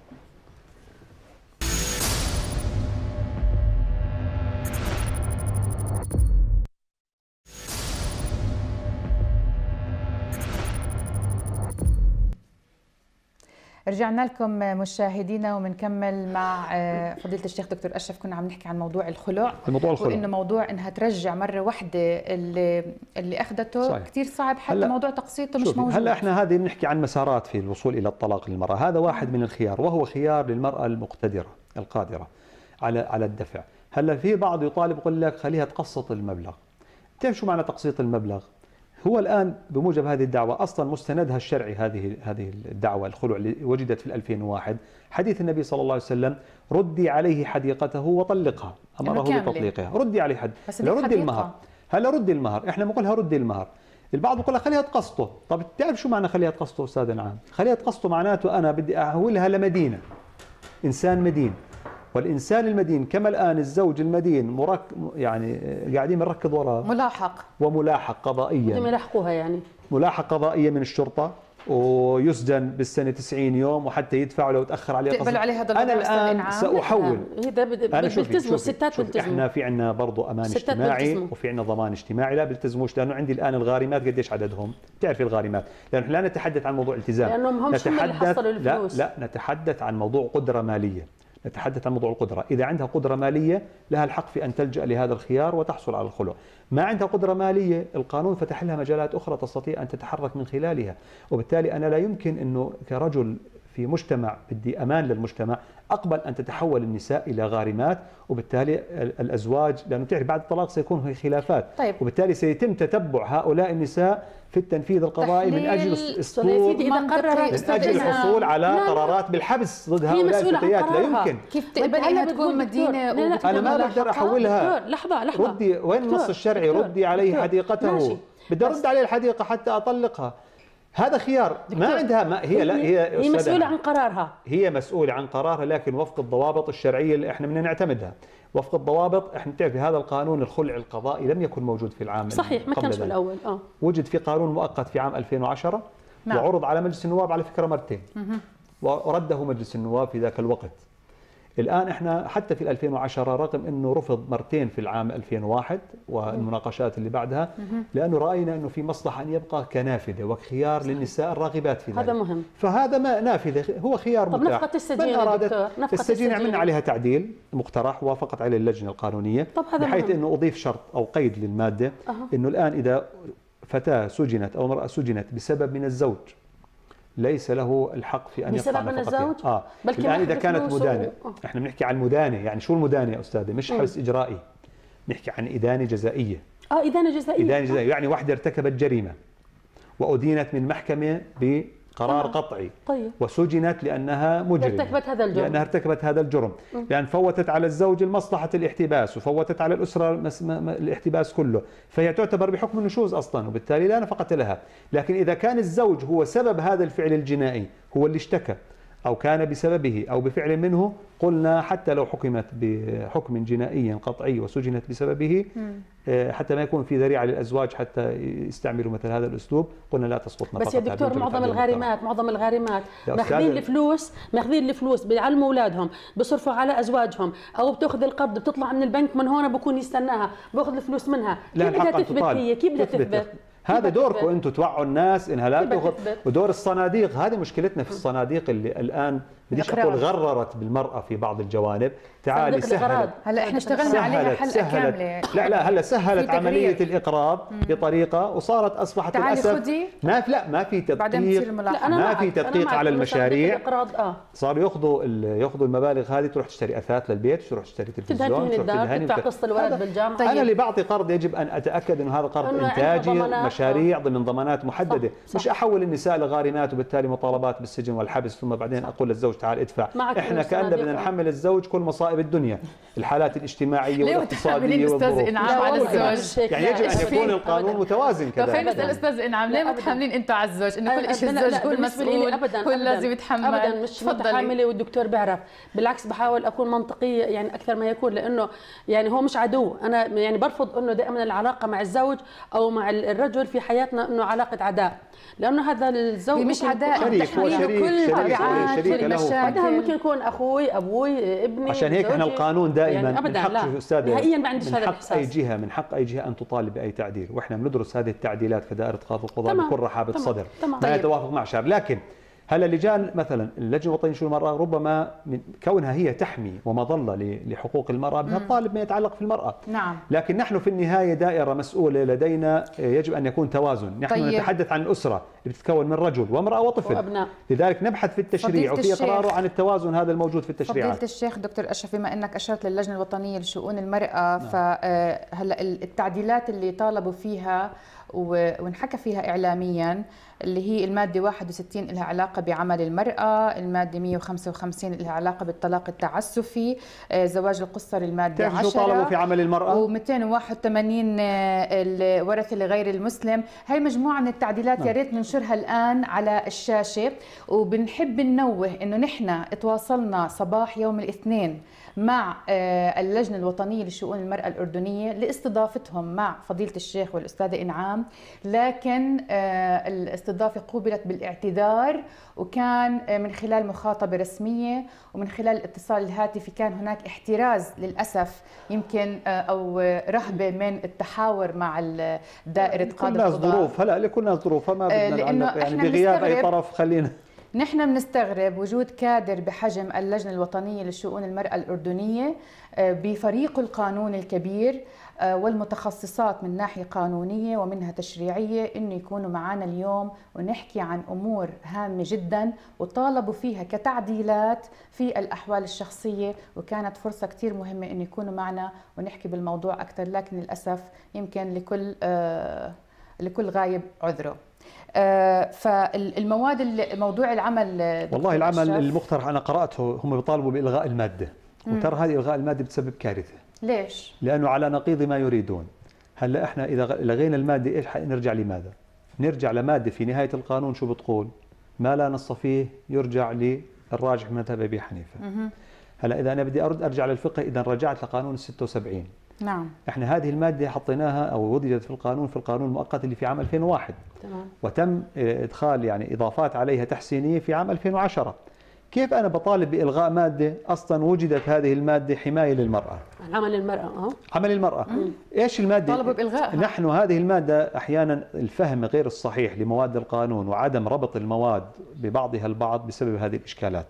رجعنا لكم مشاهدينا وبنكمل مع فضيلة الشيخ دكتور أشرف. كنا عم نحكي عن موضوع الخلع، الموضوع الخلع وإنه موضوع إنها ترجع مرة واحدة اللي اللي أخذته صحيح. كثير صعب، حتى موضوع تقسيطه مش موجود. هلا احنا هذه بنحكي عن مسارات في الوصول إلى الطلاق للمرأة، هذا واحد من الخيار، وهو خيار للمرأة المقتدرة القادرة على على الدفع. هلا في بعض يطالب يقول لك خليها تقسط المبلغ. بتعرف شو معنى تقسيط المبلغ؟ هو الآن بموجب هذه الدعوة أصلا مستندها الشرعي هذه هذه الدعوة الخلع اللي وجدت في ألفين وواحد، حديث النبي صلى الله عليه وسلم ردي عليه حديقته وطلقها، أمره بتطليقها، ردي عليه حد. هلا ردي المهر، هلا ردي المهر، احنا بنقولها ردي المهر. البعض بيقول لك خليها تقسطه. طب بتعرف شو معنى خليها تقسطه استاذ انعام؟ خليها تقسطه معناته انا بدي احولها لمدينه، انسان مدين. والانسان المدين كما الان الزوج المدين مرك يعني قاعدين بنركض وراه، ملاحق وملاحق قضائيا، بدهم يلاحقوها يعني ملاحق قضائيا من الشرطه، ويسجن بالسنه تسعين يوم وحتى يدفع لو تاخر عليه قسط. عليه هذا انا الان ساحول. هذا بيلتزموا الستات بيلتزموا. احنا في عندنا برضه امان اجتماعي وفي عندنا ضمان اجتماعي، لا بيلتزموش. لانه عندي الان الغارمات قديش عددهم؟ بتعرفي الغارمات، لانه لا نتحدث عن موضوع التزام، لانهم هم نتحدث لا لا نتحدث عن موضوع قدره ماليه. نتحدث عن موضوع القدرة. إذا عندها قدرة مالية لها الحق في أن تلجأ لهذا الخيار وتحصل على الخلع. ما عندها قدرة مالية القانون فتح لها مجالات أخرى تستطيع أن تتحرك من خلالها. وبالتالي أنا لا يمكن أنه كرجل في مجتمع بدي أمان للمجتمع أقبل أن تتحول النساء إلى غارمات، وبالتالي الأزواج، لأنه تعرف بعد الطلاق سيكون هناك خلافات. طيب. وبالتالي سيتم تتبع هؤلاء النساء في التنفيذ القضائي من أجل اسطول إذا قررت من أجل الحصول على لا قرارات بالحبس ضد هؤلاء الفتيات. لا يمكن. كيف تقبل انها تكون مدينه؟ أنا ما بقدر أحولها. لحظة لحظة ردي وين النص الشرعي؟ ردي عليه حديقته. بدي أرد عليه الحديقة حتى أطلقها. هذا خيار. ما عندها ما هي لا هي هي مسؤولة عن قرارها. هي مسؤولة عن قرارها، لكن وفق الضوابط الشرعية اللي احنا بدنا نعتمدها. وفق الضوابط، احنا بتعرف في هذا القانون الخلع القضائي لم يكن موجود في العام صحيح، ما كانش في الاول. اه وجد في قانون مؤقت في عام ألفين وعشرة. نعم. وعرض على مجلس النواب على فكرة مرتين. مه. ورده مجلس النواب في ذاك الوقت. الآن احنا حتى في ألفين وعشرة رغم انه رفض مرتين في العام ألفين وواحد والمناقشات اللي بعدها، لانه راينا انه في مصلحه ان يبقى كنافذه وخيار للنساء الراغبات في ذلك. هذا مهم. فهذا ما نافذه، هو خيار طب متاح. نفقة السجين يا دكتور، نفقة السجين عملنا عليها تعديل مقترح وافقت عليه اللجنه القانونيه، طب هذا بحيث مهم. انه اضيف شرط او قيد للماده أه. انه الان اذا فتاه سجنت او امراه سجنت بسبب من الزوج ليس له الحق في ان يقطع بسبب من الزوج؟ اه الان اذا كانت مدانه و... احنا بنحكي عن مدانه، يعني شو المدانه يا استاذه؟ مش حبس اجرائي، نحكي عن ادانه جزائيه. اه ادانه جزائيه ادانه جزائيه يعني واحده ارتكبت جريمه وادينت من محكمه بقرار آه. قطعي. طيب. وسجنت لانها مجرمه، ارتكبت هذا الجرم، لانها ارتكبت هذا الجرم، م. لان فوتت على الزوج مصلحه الاحتباس وفوتت على الاسره الاحتباس كله، فهي تعتبر بحكم النشوز اصلا، وبالتالي لا نفقه لها. لكن اذا كان الزوج هو سبب هذا الفعل الجنائي، هو اللي اشتكى أو كان بسببه أو بفعل منه، قلنا حتى لو حكمت بحكم جنائي قطعي وسجنت بسببه حتى ما يكون في ذريعة للأزواج حتى يستعملوا مثل هذا الأسلوب، قلنا لا تسقط نفقتها. بس يا دكتور معظم الغارمات معظم الغارمات ماخذين الفلوس ماخذين الفلوس بيعلموا أولادهم، بيصرفوا على أزواجهم، أو بتأخذ القرض بتطلع من البنك من هون بكون يستناها بأخذ الفلوس منها. كيف بدها تثبت هي؟ كيف بدها تثبت؟ هذا دوركم انتم توعوا الناس انها لا تاخذ. ودور الصناديق، هذه مشكلتنا في الصناديق اللي الان بديش اقول غررت بالمراه في بعض الجوانب. تعالي سهلت، هلا احنا اشتغلنا عليها حلقه كامله. لا لا هلا سهلت عمليه الاقراض بطريقه وصارت اصبحت للاسف ما في لا ما في تدقيق، ما في تدقيق على المشاريع. اه صاروا ياخذوا ياخذوا المبالغ هذه تروح تشتري اثاث للبيت، تروح تشتري تلفزيون، تروح تدهن، تدفع قسط الولد بالجامعه. طيب. انا اللي بعطي قرض يجب ان اتاكد انه هذا قرض انتاجي، مشاريع ضمن ضمانات محدده، صح. مش احول النساء لغارمات وبالتالي مطالبات بالسجن والحبس ثم بعدين اقول للزوج تعال ادفع. احنا كأننا بدنا نحمل الزوج كل مصائب الدنيا، الحالات الاجتماعيه والاقتصاديه والظروف. انعام على الزوج يعني يجب ان يكون القانون متوازن كذلك. فين نسال الاستاذ انعام ليه متحملين انتم على الزوج انه كل شيء الزوج هو المسؤول، هو لازم يتحمل؟ ابدا مش متحمله والدكتور بيعرف، بالعكس بحاول اكون منطقيه يعني اكثر ما يكون، لانه يعني هو مش عدو، انا يعني برفض انه دائما العلاقه مع الزوج او مع الرجل في حياتنا انه علاقه عداء، لانه هذا الزوج مش عداء، شريك هو شريك كل تبعات كل مشاكل، ممكن يكون اخوي ابوي ابني. عشان هيك احنا القانون دائما يعني من حق استاذ نهائيا ما عنديش هذا الاحساس، من حق اي جهه من حق اي جهه ان تطالب باي تعديل، واحنا بندرس هذه التعديلات كدائره قاضي القضاء بكل رحابه صدر، ما طيب. يتوافق مع شعب. لكن هلا اللجان مثلا اللجنه الوطنيه لشؤون المراه ربما من كونها هي تحمي ومظله لحقوق المراه بدها تطالب ما يتعلق في المراه. نعم. لكن نحن في النهايه دائره مسؤوله، لدينا يجب ان يكون توازن، نحن طيب. نتحدث عن الاسره اللي بتتكون من رجل وامراه وطفل وأبناء. لذلك نبحث في التشريع وفي اقراره عن التوازن هذا الموجود في التشريعات. فضيلة الشيخ دكتور اشرف، بما انك اشرت للجنه الوطنيه لشؤون المراه، نعم. فهلا التعديلات اللي طالبوا فيها ونحكى فيها إعلاميا، اللي هي المادة واحد وستين لها علاقة بعمل المرأة، المادة مئة وخمسة وخمسين لها علاقة بالطلاق التعسفي، زواج القصر المادة عشرة، شو طالبوا في عمل المرأة؟ و281 الورثة لغير المسلم. هي مجموعة من التعديلات يا ريت ننشرها الآن على الشاشة. وبنحب ننوه إنه نحن تواصلنا صباح يوم الاثنين مع اللجنة الوطنية لشؤون المرأة الأردنية لاستضافتهم مع فضيلة الشيخ والأستاذة إنعام، لكن الاستضافة قوبلت بالاعتذار، وكان من خلال مخاطبة رسمية ومن خلال الاتصال الهاتفي كان هناك احتراز للأسف يمكن أو رهبة من التحاور مع دائرة قادة القضاء. كل ظروف، هلا لكل الناس ظروف، فما بدنا نعلق يعني بغياب أي طرف. خلينا نحن بنستغرب وجود كادر بحجم اللجنة الوطنية لشؤون المرأة الأردنية بفريق القانون الكبير والمتخصصات من ناحية قانونية ومنها تشريعية إنه يكونوا معنا اليوم ونحكي عن أمور هامة جدا وطالبوا فيها كتعديلات في الأحوال الشخصية، وكانت فرصة كتير مهمة إنه يكونوا معنا ونحكي بالموضوع أكثر، لكن للأسف يمكن لكل لكل غايب عذره. آه فالمواد موضوع العمل والله العمل المقترح أنا قرأته، هم بيطالبوا بإلغاء المادة، وترى هذه إلغاء المادة بتسبب كارثة. ليش؟ لأنه على نقيض ما يريدون. هلا إحنا إذا لغينا المادة إيش نرجع لماذا؟ نرجع لمادة في نهاية القانون شو بتقول؟ ما لا نص فيه يرجع للراجح من مذهب أبي حنيفة. هلا إذا أنا بدي أرد أرجع للفقه، إذا رجعت لقانون ستة وسبعين. نعم. احنا هذه الماده حطيناها او وضعت في القانون في القانون المؤقت اللي في عام ألفين وواحد. تمام. وتم ادخال يعني اضافات عليها تحسينيه في عام ألفين وعشرة. كيف انا بطالب بالغاء ماده اصلا وجدت هذه الماده حمايه للمراه؟ عمل المراه اه عمل المراه. مم. ايش الماده؟ طالبوا بالغائها. نحن هذه الماده احيانا الفهم غير الصحيح لمواد القانون وعدم ربط المواد ببعضها البعض بسبب هذه الاشكالات.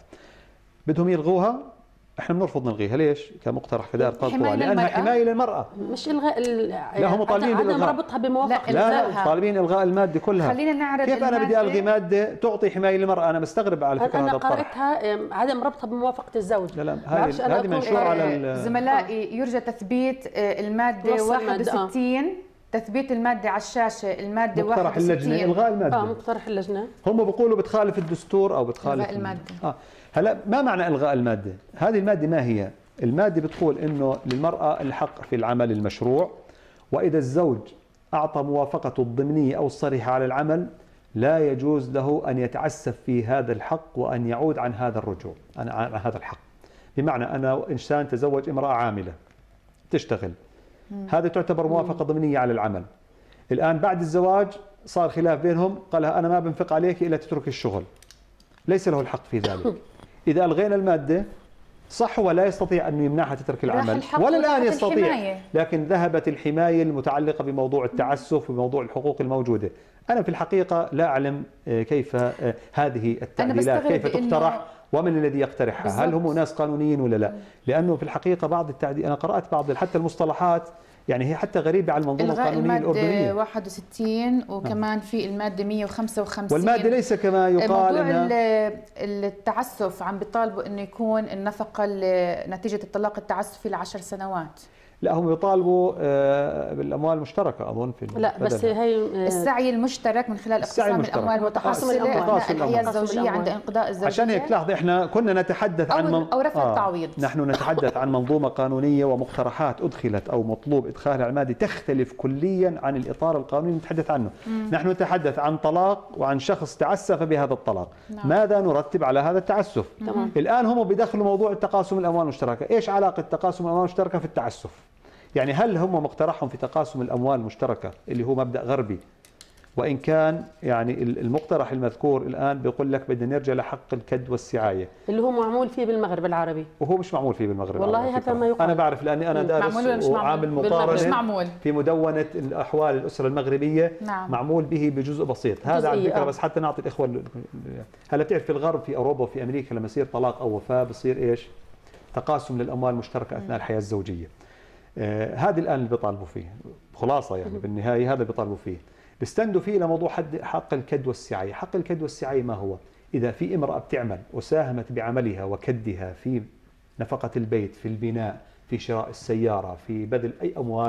بدهم يلغوها، احنا بنرفض نلغيها. ليش؟ كمقترح كدائرة قضاء القوى، لانها حمايه للمراه. مش الغاء لا هم طالبين عدم ربطها بموافقه. لا لا طالبين الغاء الماده كلها. خلينا نعرض كيف انا بدي الغي ماده تعطي حمايه للمراه؟ انا مستغرب على فكره انا هذا الطرح. قرأتها عدم ربطها بموافقه الزوج. لا لا هذه هذه منشور على زملائي. يرجى تثبيت الماده واحد وستين، تثبيت المادة على الشاشة، المادة مقترح واحد وستين. اللجنة إلغاء المادة. اه مقترح اللجنة. هم بيقولوا بتخالف الدستور أو بتخالف إلغاء المادة. آه هلا ما معنى إلغاء المادة؟ هذه المادة ما هي؟ المادة بتقول إنه للمرأة الحق في العمل المشروع، وإذا الزوج أعطى موافقته الضمنية أو الصريحة على العمل لا يجوز له أن يتعسف في هذا الحق وأن يعود عن هذا الرجوع عن هذا الحق. بمعنى أنا إنسان تزوج امرأة عاملة تشتغل، هذا تعتبر موافقة ضمنية على العمل. الآن بعد الزواج صار خلاف بينهم، قال أنا ما بنفق عليك إلا تترك الشغل، ليس له الحق في ذلك. إذا ألغينا المادة صح، هو لا يستطيع أن يمنعها تترك العمل ولا الآن يستطيع الحماية. لكن ذهبت الحماية المتعلقة بموضوع التعسف وبموضوع الحقوق الموجودة. أنا في الحقيقة لا أعلم كيف هذه التعديلات كيف تقترح ومن الذي يقترحها، بالزبط. هل هم ناس قانونيين ولا لا؟ لأنه في الحقيقة بعض التعديل أنا قرأت بعض حتى المصطلحات يعني هي حتى غريبة على المنظومة القانونية الأردنية. المادة واحد وستين وكمان في المادة مئة وخمسة وخمسين، والمادة ليس كما يقال موضوع إنها التعسف عم بيطالبوا إنه يكون النفقة نتيجة الطلاق التعسفي لعشر سنوات. لا هم يطالبوا بالاموال المشتركه اظن في لا بس هي السعي المشترك من خلال اقتسام الاموال المتحصله اثناء الحياه الزوجيه عند انقضاء الزوجيه. عشان هيك لاحظي احنا كنا نتحدث عن او, أو رفع آه التعويض. نحن نتحدث عن منظومه قانونيه ومقترحات ادخلت او مطلوب ادخالها على الماده تختلف كليا عن الاطار القانوني اللي نتحدث عنه. مم. نحن نتحدث عن طلاق وعن شخص تعسف بهذا الطلاق. نعم. ماذا نرتب على هذا التعسف؟ مم. الان هم بيدخلوا موضوع التقاسم الاموال المشتركه، ايش علاقه تقاسم الاموال المشتركه في التعسف؟ يعني هل هم مقترحهم في تقاسم الأموال المشتركة اللي هو مبدأ غربي، وإن كان يعني المقترح المذكور الآن بيقول لك بدنا نرجع لحق الكد والسعاية اللي هو معمول فيه بالمغرب العربي، وهو مش معمول فيه بالمغرب والله العربي. هذا ما يقال. أنا بعرف لأني أنا دارس وعامل مقارنة في مدونة الأحوال الأسرة المغربية. نعم. معمول به بجزء بسيط. هذا على فكرة بس حتى نعطي الإخوة. هلا بتعرف في الغرب في أوروبا وفي أمريكا لما يصير طلاق أو وفاة بصير إيش؟ تقاسم للأموال المشتركة أثناء الحياة الزوجية. آه هذا الآن اللي بيطالبوا فيه خلاصة، يعني بالنهاية هذا اللي بيطالبوا فيه. بيستندوا فيه لموضوع حد حق الكد والسعي. حق الكد والسعي ما هو؟ إذا في امرأة بتعمل وساهمت بعملها وكدها في نفقة البيت، في البناء، في شراء السيارة، في بذل أي أموال،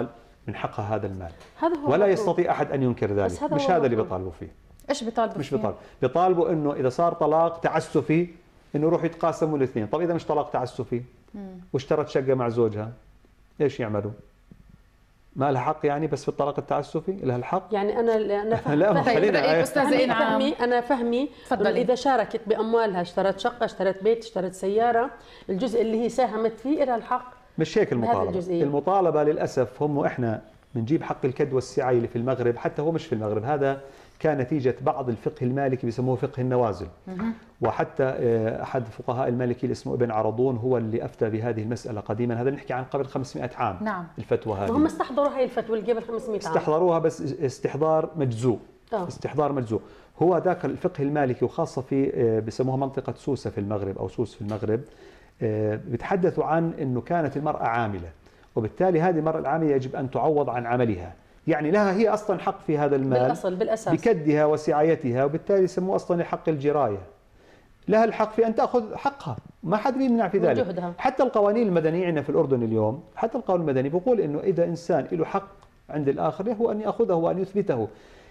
من حقها هذا المال. هذا هو ولا يستطيع أحد أن ينكر ذلك. هذا مش هذا اللي بيطالبوا فيه. ايش بيطالبوا مش فيه؟ بيطالبوا بيطالبوا انه اذا صار طلاق تعسفي انه يروحوا يتقاسموا الاثنين. طب اذا مش طلاق تعسفي واشترت شقه مع زوجها ايش يعملوا؟ ما لها حق يعني بس في الطلاق التعسفي لها الحق؟ يعني انا انا فهم لا خلينا استاذه انعام فهمي انا فهمي اذا شاركت باموالها، اشترت شقه، اشترت بيت، اشترت سياره، الجزء اللي هي ساهمت فيه لها الحق. مش هيك المطالبه. المطالبه للاسف هم احنا بنجيب حق الكد والسعي اللي في المغرب، حتى هو مش في المغرب، هذا كان نتيجة بعض الفقه المالكي بيسموه فقه النوازل. وحتى أحد فقهاء المالكي اللي اسمه ابن عرضون هو اللي أفتى بهذه المسألة قديما، هذا نحكي عن قبل خمسمائة عام. نعم. الفتوى هذه هم استحضروا هاي الفتوى اللي قبل خمسمائة عام، استحضروها بس استحضار مجزوء. أوه. استحضار مجزوء. هو ذاك الفقه المالكي وخاصة في بيسموها منطقة سوسة في المغرب أو سوس في المغرب، بيتحدثوا عن أنه كانت المرأة عاملة، وبالتالي هذه المرأة العاملة يجب أن تعوض عن عملها، يعني لها هي أصلا حق في هذا المال بالأصل بالأساس بكدها وسعايتها، وبالتالي يسموه أصلا حق الجراية. لها الحق في أن تأخذ حقها، ما حد بيمنع في ذلك. وجهدها. حتى القوانين المدنية عندنا في الأردن اليوم، حتى القانون المدني بيقول إنه إذا إنسان له حق عند الآخر هو أن يأخذه وأن يثبته.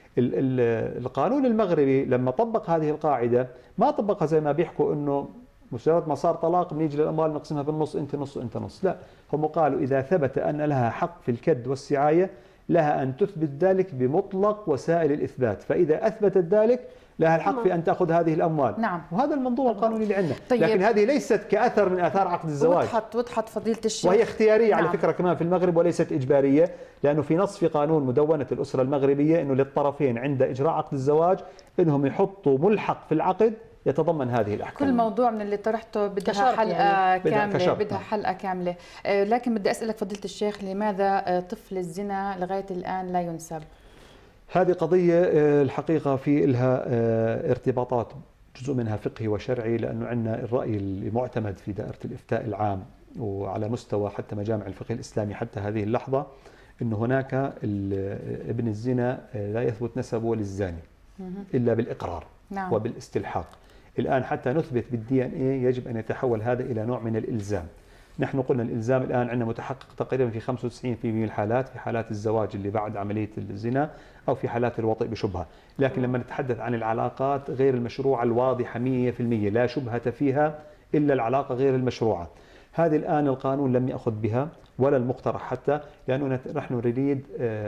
القانون المغربي لما طبق هذه القاعدة ما طبقها زي ما بيحكوا إنه مجرد ما صار طلاق بنيجي للأموال نقسمها بالنص، أنت نص وأنت نص. لا، هم قالوا إذا ثبت أن لها حق في الكد والسعاية لها أن تثبت ذلك بمطلق وسائل الإثبات، فإذا أثبتت ذلك لها الحق في أن تأخذ هذه الأموال. نعم. وهذا المنظومة القانوني اللي عندنا. طيب. لكن هذه ليست كأثر من آثار عقد الزواج. وضحت وضحت فضيلة الشيخ. وهي اختيارية. نعم. على فكرة كمان في المغرب وليست إجبارية، لأنه في نص في قانون مدونة الأسرة المغربية أنه للطرفين عند إجراء عقد الزواج أنهم يحطوا ملحق في العقد يتضمن هذه الأحكام. كل موضوع من اللي طرحته بدها حلقة يعني. كاملة، بدها حلقة كاملة. لكن بدي أسألك فضيلة الشيخ، لماذا طفل الزنا لغاية الآن لا ينسب؟ هذه قضية الحقيقة في لها ارتباطات، جزء منها فقهي وشرعي، لأنه عندنا الرأي المعتمد في دائرة الإفتاء العام وعلى مستوى حتى مجامع الفقه الإسلامي حتى هذه اللحظة، أنه هناك ابن الزنا لا يثبت نسبه للزاني إلا بالإقرار. نعم. وبالاستلحاق. الآن حتى نثبت بالدي ان اي يجب أن يتحول هذا إلى نوع من الإلزام. نحن قلنا الإلزام الآن عندنا متحقق تقريبا في خمسة وتسعين بالمئة من الحالات، في حالات الزواج اللي بعد عملية الزنا أو في حالات الوطئ بشبهة، لكن لما نتحدث عن العلاقات غير المشروعة الواضحة مئة بالمئة لا شبهة فيها إلا العلاقة غير المشروعة، هذه الآن القانون لم يأخذ بها ولا المقترح حتى، لأنه نحن نريد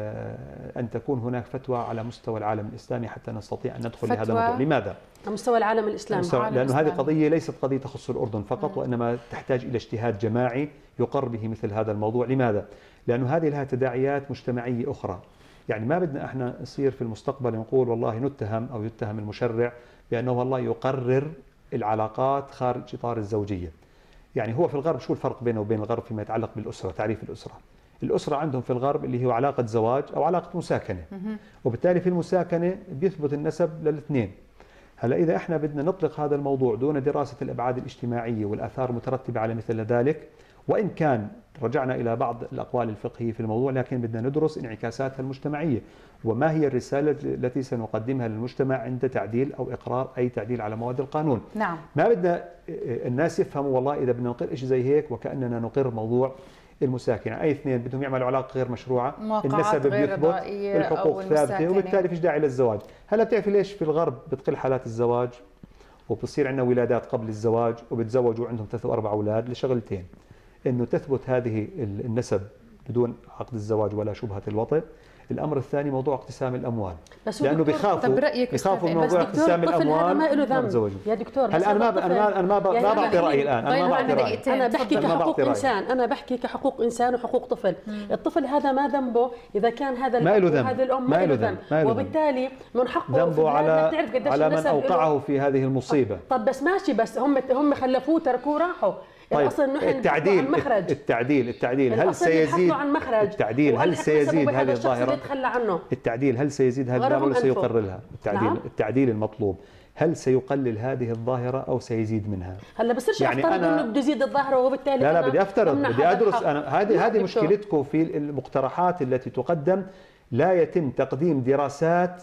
أن تكون هناك فتوى على مستوى العالم الإسلامي حتى نستطيع أن ندخل لهذا الموضوع. لماذا؟ على مستوى العالم الإسلامي. لأنه هذه قضية ليست قضية تخص الأردن فقط، وإنما تحتاج إلى اجتهاد جماعي يقر به مثل هذا الموضوع. لماذا؟ لأنه هذه لها تداعيات مجتمعية أخرى. يعني ما بدنا احنا نصير في المستقبل نقول والله نتهم أو يتهم المشرع بأنه والله يقرر العلاقات خارج إطار الزوجية. يعني هو في الغرب شو الفرق بينه وبين الغرب فيما يتعلق بالأسرة؟ تعريف الأسرة. الأسرة عندهم في الغرب اللي هو علاقة زواج أو علاقة مساكنة، وبالتالي في المساكنة بيثبت النسب للاثنين. هلا إذا احنا بدنا نطلق هذا الموضوع دون دراسة الأبعاد الاجتماعية والآثار المترتبة على مثل ذلك، وإن كان رجعنا إلى بعض الأقوال الفقهية في الموضوع، لكن بدنا ندرس انعكاساتها المجتمعية وما هي الرسالة التي سنقدمها للمجتمع عند تعديل أو إقرار أي تعديل على مواد القانون. نعم. ما بدنا الناس يفهموا والله إذا بدنا نقر شيء زي هيك وكأننا نقر موضوع المساكنة، أي اثنين بدهم يعملوا علاقة غير مشروعة، النسب بيثبت، الحقوق ثابتة، وبالتالي فيش داعي للزواج. هلا بتعرفي ليش في الغرب بتقل حالات الزواج وبتصير عندنا ولادات قبل الزواج وبتزوجوا عندهم ثلاث وأربع أولاد؟ لشغلتين: إنه تثبت هذه النسب بدون عقد الزواج ولا شبهة الوطئ. الأمر الثاني موضوع اقتسام الأموال، لأنه بيخافوا بيخافوا من موضوع اقتسام الأموال ما له ذنب يا دكتور. هلا أنا ما أنا ما أنا ما بعطي رأيي الآن، أنا ما بعطي رأيي، أنا بحكي كحقوق إنسان، أنا بحكي كحقوق إنسان وحقوق طفل. الطفل هذا ما ذنبه إذا كان هذا الأب وهذه الأم ما له ذنب، وبالتالي من حقه ذنبه على على من أوقعه في هذه المصيبة. طب بس ماشي، بس هم هم خلفوه تركوه راحوا. طيب التعديل التعديل التعديل هل سيزيد التعديل هل سيزيد هذه الظاهرة؟ التعديل هل سيزيد هذه الظاهرة ولا سيقلل لها؟ التعديل نعم؟ التعديل المطلوب هل سيقلل هذه الظاهرة أو سيزيد منها؟ هلا بصيرش يعني أفترض إنه بده يزيد الظاهرة وبالتالي لا لا بدي أفترض، بدي أدرس أنا. هذه هذه مشكلتكم في المقترحات التي تقدم، لا يتم تقديم دراسات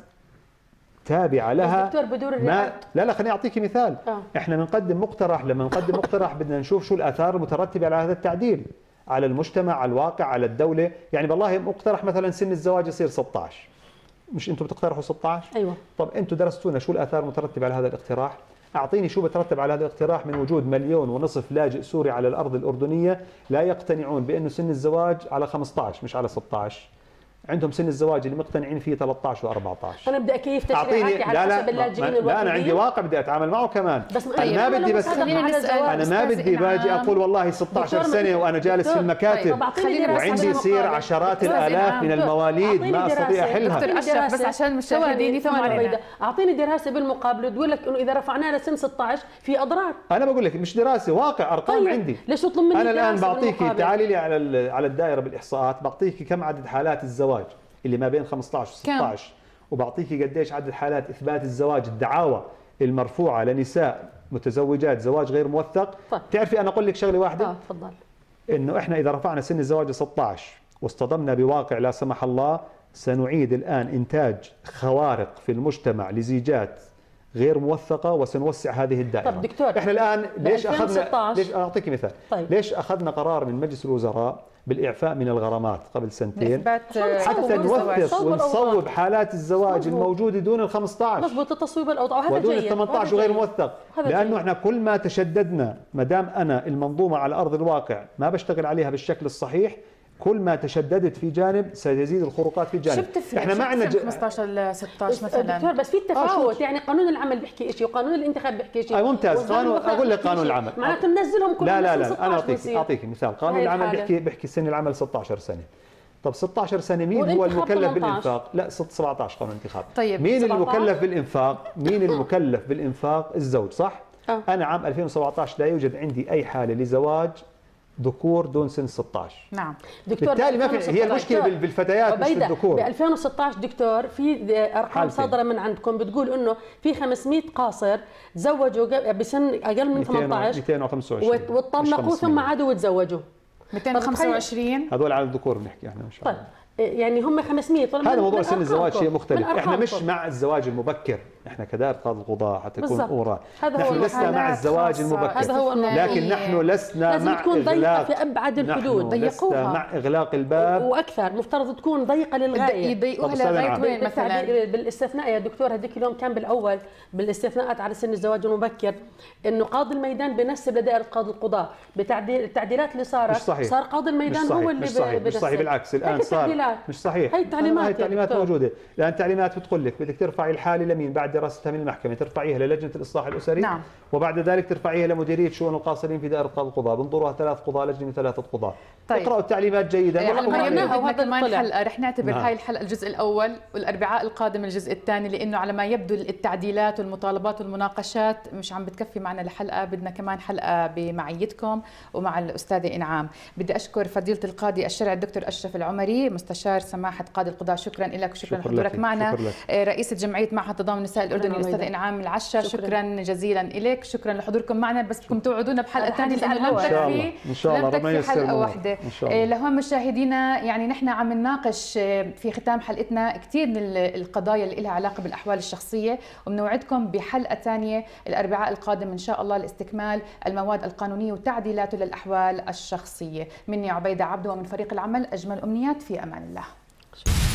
تابعة لها. ما لا لا خليني أعطيك مثال. آه. إحنا بنقدم مقترح، لما نقدم مقترح بدنا نشوف شو الآثار المترتبة على هذا التعديل. على المجتمع، على الواقع، على الدولة. يعني والله مقترح مثلا سن الزواج يصير ستة عشر، مش انتم بتقترحوا ستة عشر؟ ايوه. طب انتم درستونا شو الاثار المترتبة على هذا الاقتراح؟ اعطيني شو بترتب على هذا الاقتراح من وجود مليون ونصف لاجئ سوري على الارض الاردنية لا يقتنعون بانه سن الزواج على خمسة عشر مش على ستة عشر. عندهم سن الزواج اللي مقتنعين فيه ثلاثة عشر وأربعة عشر. انا بدي اكيف تشريعاتي على لا حسب اللاجئين لا, لا انا عندي واقع بدي اتعامل معه كمان. بس انا ما بدي بس انا ما بدي باجي اقول والله ستة عشر سنه وانا جالس في المكاتب وعندي يصير عشرات الالاف من المواليد ما استطيع احلها. دكتور اشرف بس عشان المشاهدين يفهموا علينا، اعطيني دراسه بالمقابل تقول لك انه اذا رفعناه لسن ستة عشر في اضرار. انا بقول لك مش دراسه، واقع، ارقام. طيب. عندي ليش تطلب مني؟ انا الان بعطيكي، تعالي لي على على الدائره بالاحصاءات، بعطيكي كم عدد حالات الزواج اللي ما بين خمسة عشر و ستة عشر، وبعطيكي قديش عدد حالات اثبات الزواج، الدعاوى المرفوعه لنساء متزوجات زواج غير موثق. طيب. بتعرفي انا اقول لك شغله واحده؟ اه تفضل. انه احنا اذا رفعنا سن الزواج ل ستة عشر واصطدمنا بواقع لا سمح الله، سنعيد الان انتاج خوارق في المجتمع لزيجات غير موثقه وسنوسع هذه الدائره. طب دكتور احنا الان ليش اخذنا، ليش اعطيك مثال. طيب. ليش اخذنا قرار من مجلس الوزراء بالاعفاء من الغرامات قبل سنتين حتى نوثق ونصوب حالات الزواج مزبوط. الموجوده دون ال خمسة عشر مضبوط، التصويب الاوضاع هذا ودون جيد، ال ثمانية عشر وغير موثق. لانه احنا كل ما تشددنا، ما دام انا المنظومه على ارض الواقع ما بشتغل عليها بالشكل الصحيح، كل ما تشددت في جانب سيزيد الخروقات في جانب. احنا ما عندنا ج... خمسة عشر ل ستة عشر مثلا دكتور، بس في تفاوت. يعني قانون العمل بيحكي شيء وقانون الانتخاب بيحكي شيء. اي ممتاز. قانون اقول لك قانون العمل معناته ننزلهم كلهم. لا لا لا انا اعطيك اعطيك مثال. قانون العمل بيحكي بيحكي سن العمل ستة عشر سنه. طب ستة عشر سنه مين هو المكلف بالانفاق؟ لا سبعة عشر قانون الانتخاب. طيب مين المكلف بالانفاق؟ مين المكلف بالانفاق؟ الزوج، صح؟ أه. انا عام ألفين وسبعة عشر لا يوجد عندي اي حاله لزواج ذكور دون سن ستة عشر. نعم دكتور، بالتالي ما في، هي المشكله بالفتيات مش بالذكور. ب ألفين وستة عشر دكتور في ارقام صادره من عندكم بتقول انه في خمسمئة قاصر تزوجوا بسن اقل من ثمانية عشر مئتين وخمسة وعشرين وطلقوا ثم عادوا وتزوجوا مئتين وخمسة وعشرين. هذول على الذكور بنحكي احنا ان شاء الله. طيب يعني هم خمسمئة. هذا موضوع سن الزواج شيء مختلف. احنا مش مع الزواج المبكر، احنا كدائرة قاضي القضاء حتى يكون اورا، نحن لسنا مع الزواج المبكر. هذا هو لكن نحن لسنا مع تكون ضيقه في ابعد الحدود. ضيقوها مع اغلاق الباب واكثر، مفترض تكون ضيقه للغايه. يضيقوها لغايه وين مثلا؟ بالاستثناء يا دكتور، هذيك اليوم كان بالاول بالاستثناءات على سن الزواج المبكر انه قاضي الميدان بنسب لدائره قاضي القضاء بتعديل التعديلات اللي صارت. صار قاضي الميدان هو اللي مش صحيح. مش صحيح بالعكس، الان صار مش صحيح. هي التعليمات هي التعليمات موجوده. لان التعليمات بتقول لك بدك ترفعي الحاله لمين؟ بعد دراستها من المحكمه ترفعيها للجنه الاصلاح الاسري. نعم. وبعد ذلك ترفعيها لمديريه شؤون القاصرين في دائره قضاء القضاء، بنظروها ثلاث قضاة، لجنه من ثلاثه قضاة. طيب. اقراوا التعليمات جيدا. بدنا كمان حلقه رح نعتبر نعم. هاي الحلقه الجزء الاول، والاربعاء القادم الجزء الثاني، لانه على ما يبدو التعديلات والمطالبات والمناقشات مش عم بتكفي معنا لحلقه، بدنا كمان حلقه بمعيتكم ومع الاستاذه انعام. بدي اشكر فضيله القاضي الشرعي الدكتور اشرف العمري مستشار سماحه قاضي القضاء، شكرا لك وشكرا لحضورك معنا. رئيسه جمعيه معهد تضامن النساء الاردني الاستاذه انعام العشا، شكرا, شكرا جزيلا لك. شكرا لحضوركم معنا، بس بدكم توعدونا بحلقه ثانيه لانه لم تكفي ان شاء الله لم تكفي حلقه واحده. لهون مشاهدينا، يعني نحن عم نناقش في ختام حلقتنا كثير من القضايا اللي لها علاقه بالاحوال الشخصيه، وبنوعدكم بحلقه ثانيه الاربعاء القادم ان شاء الله لاستكمال المواد القانونيه وتعديلاته للاحوال الشخصيه. مني عبيده عبده ومن فريق العمل اجمل امنيات، في امان الله.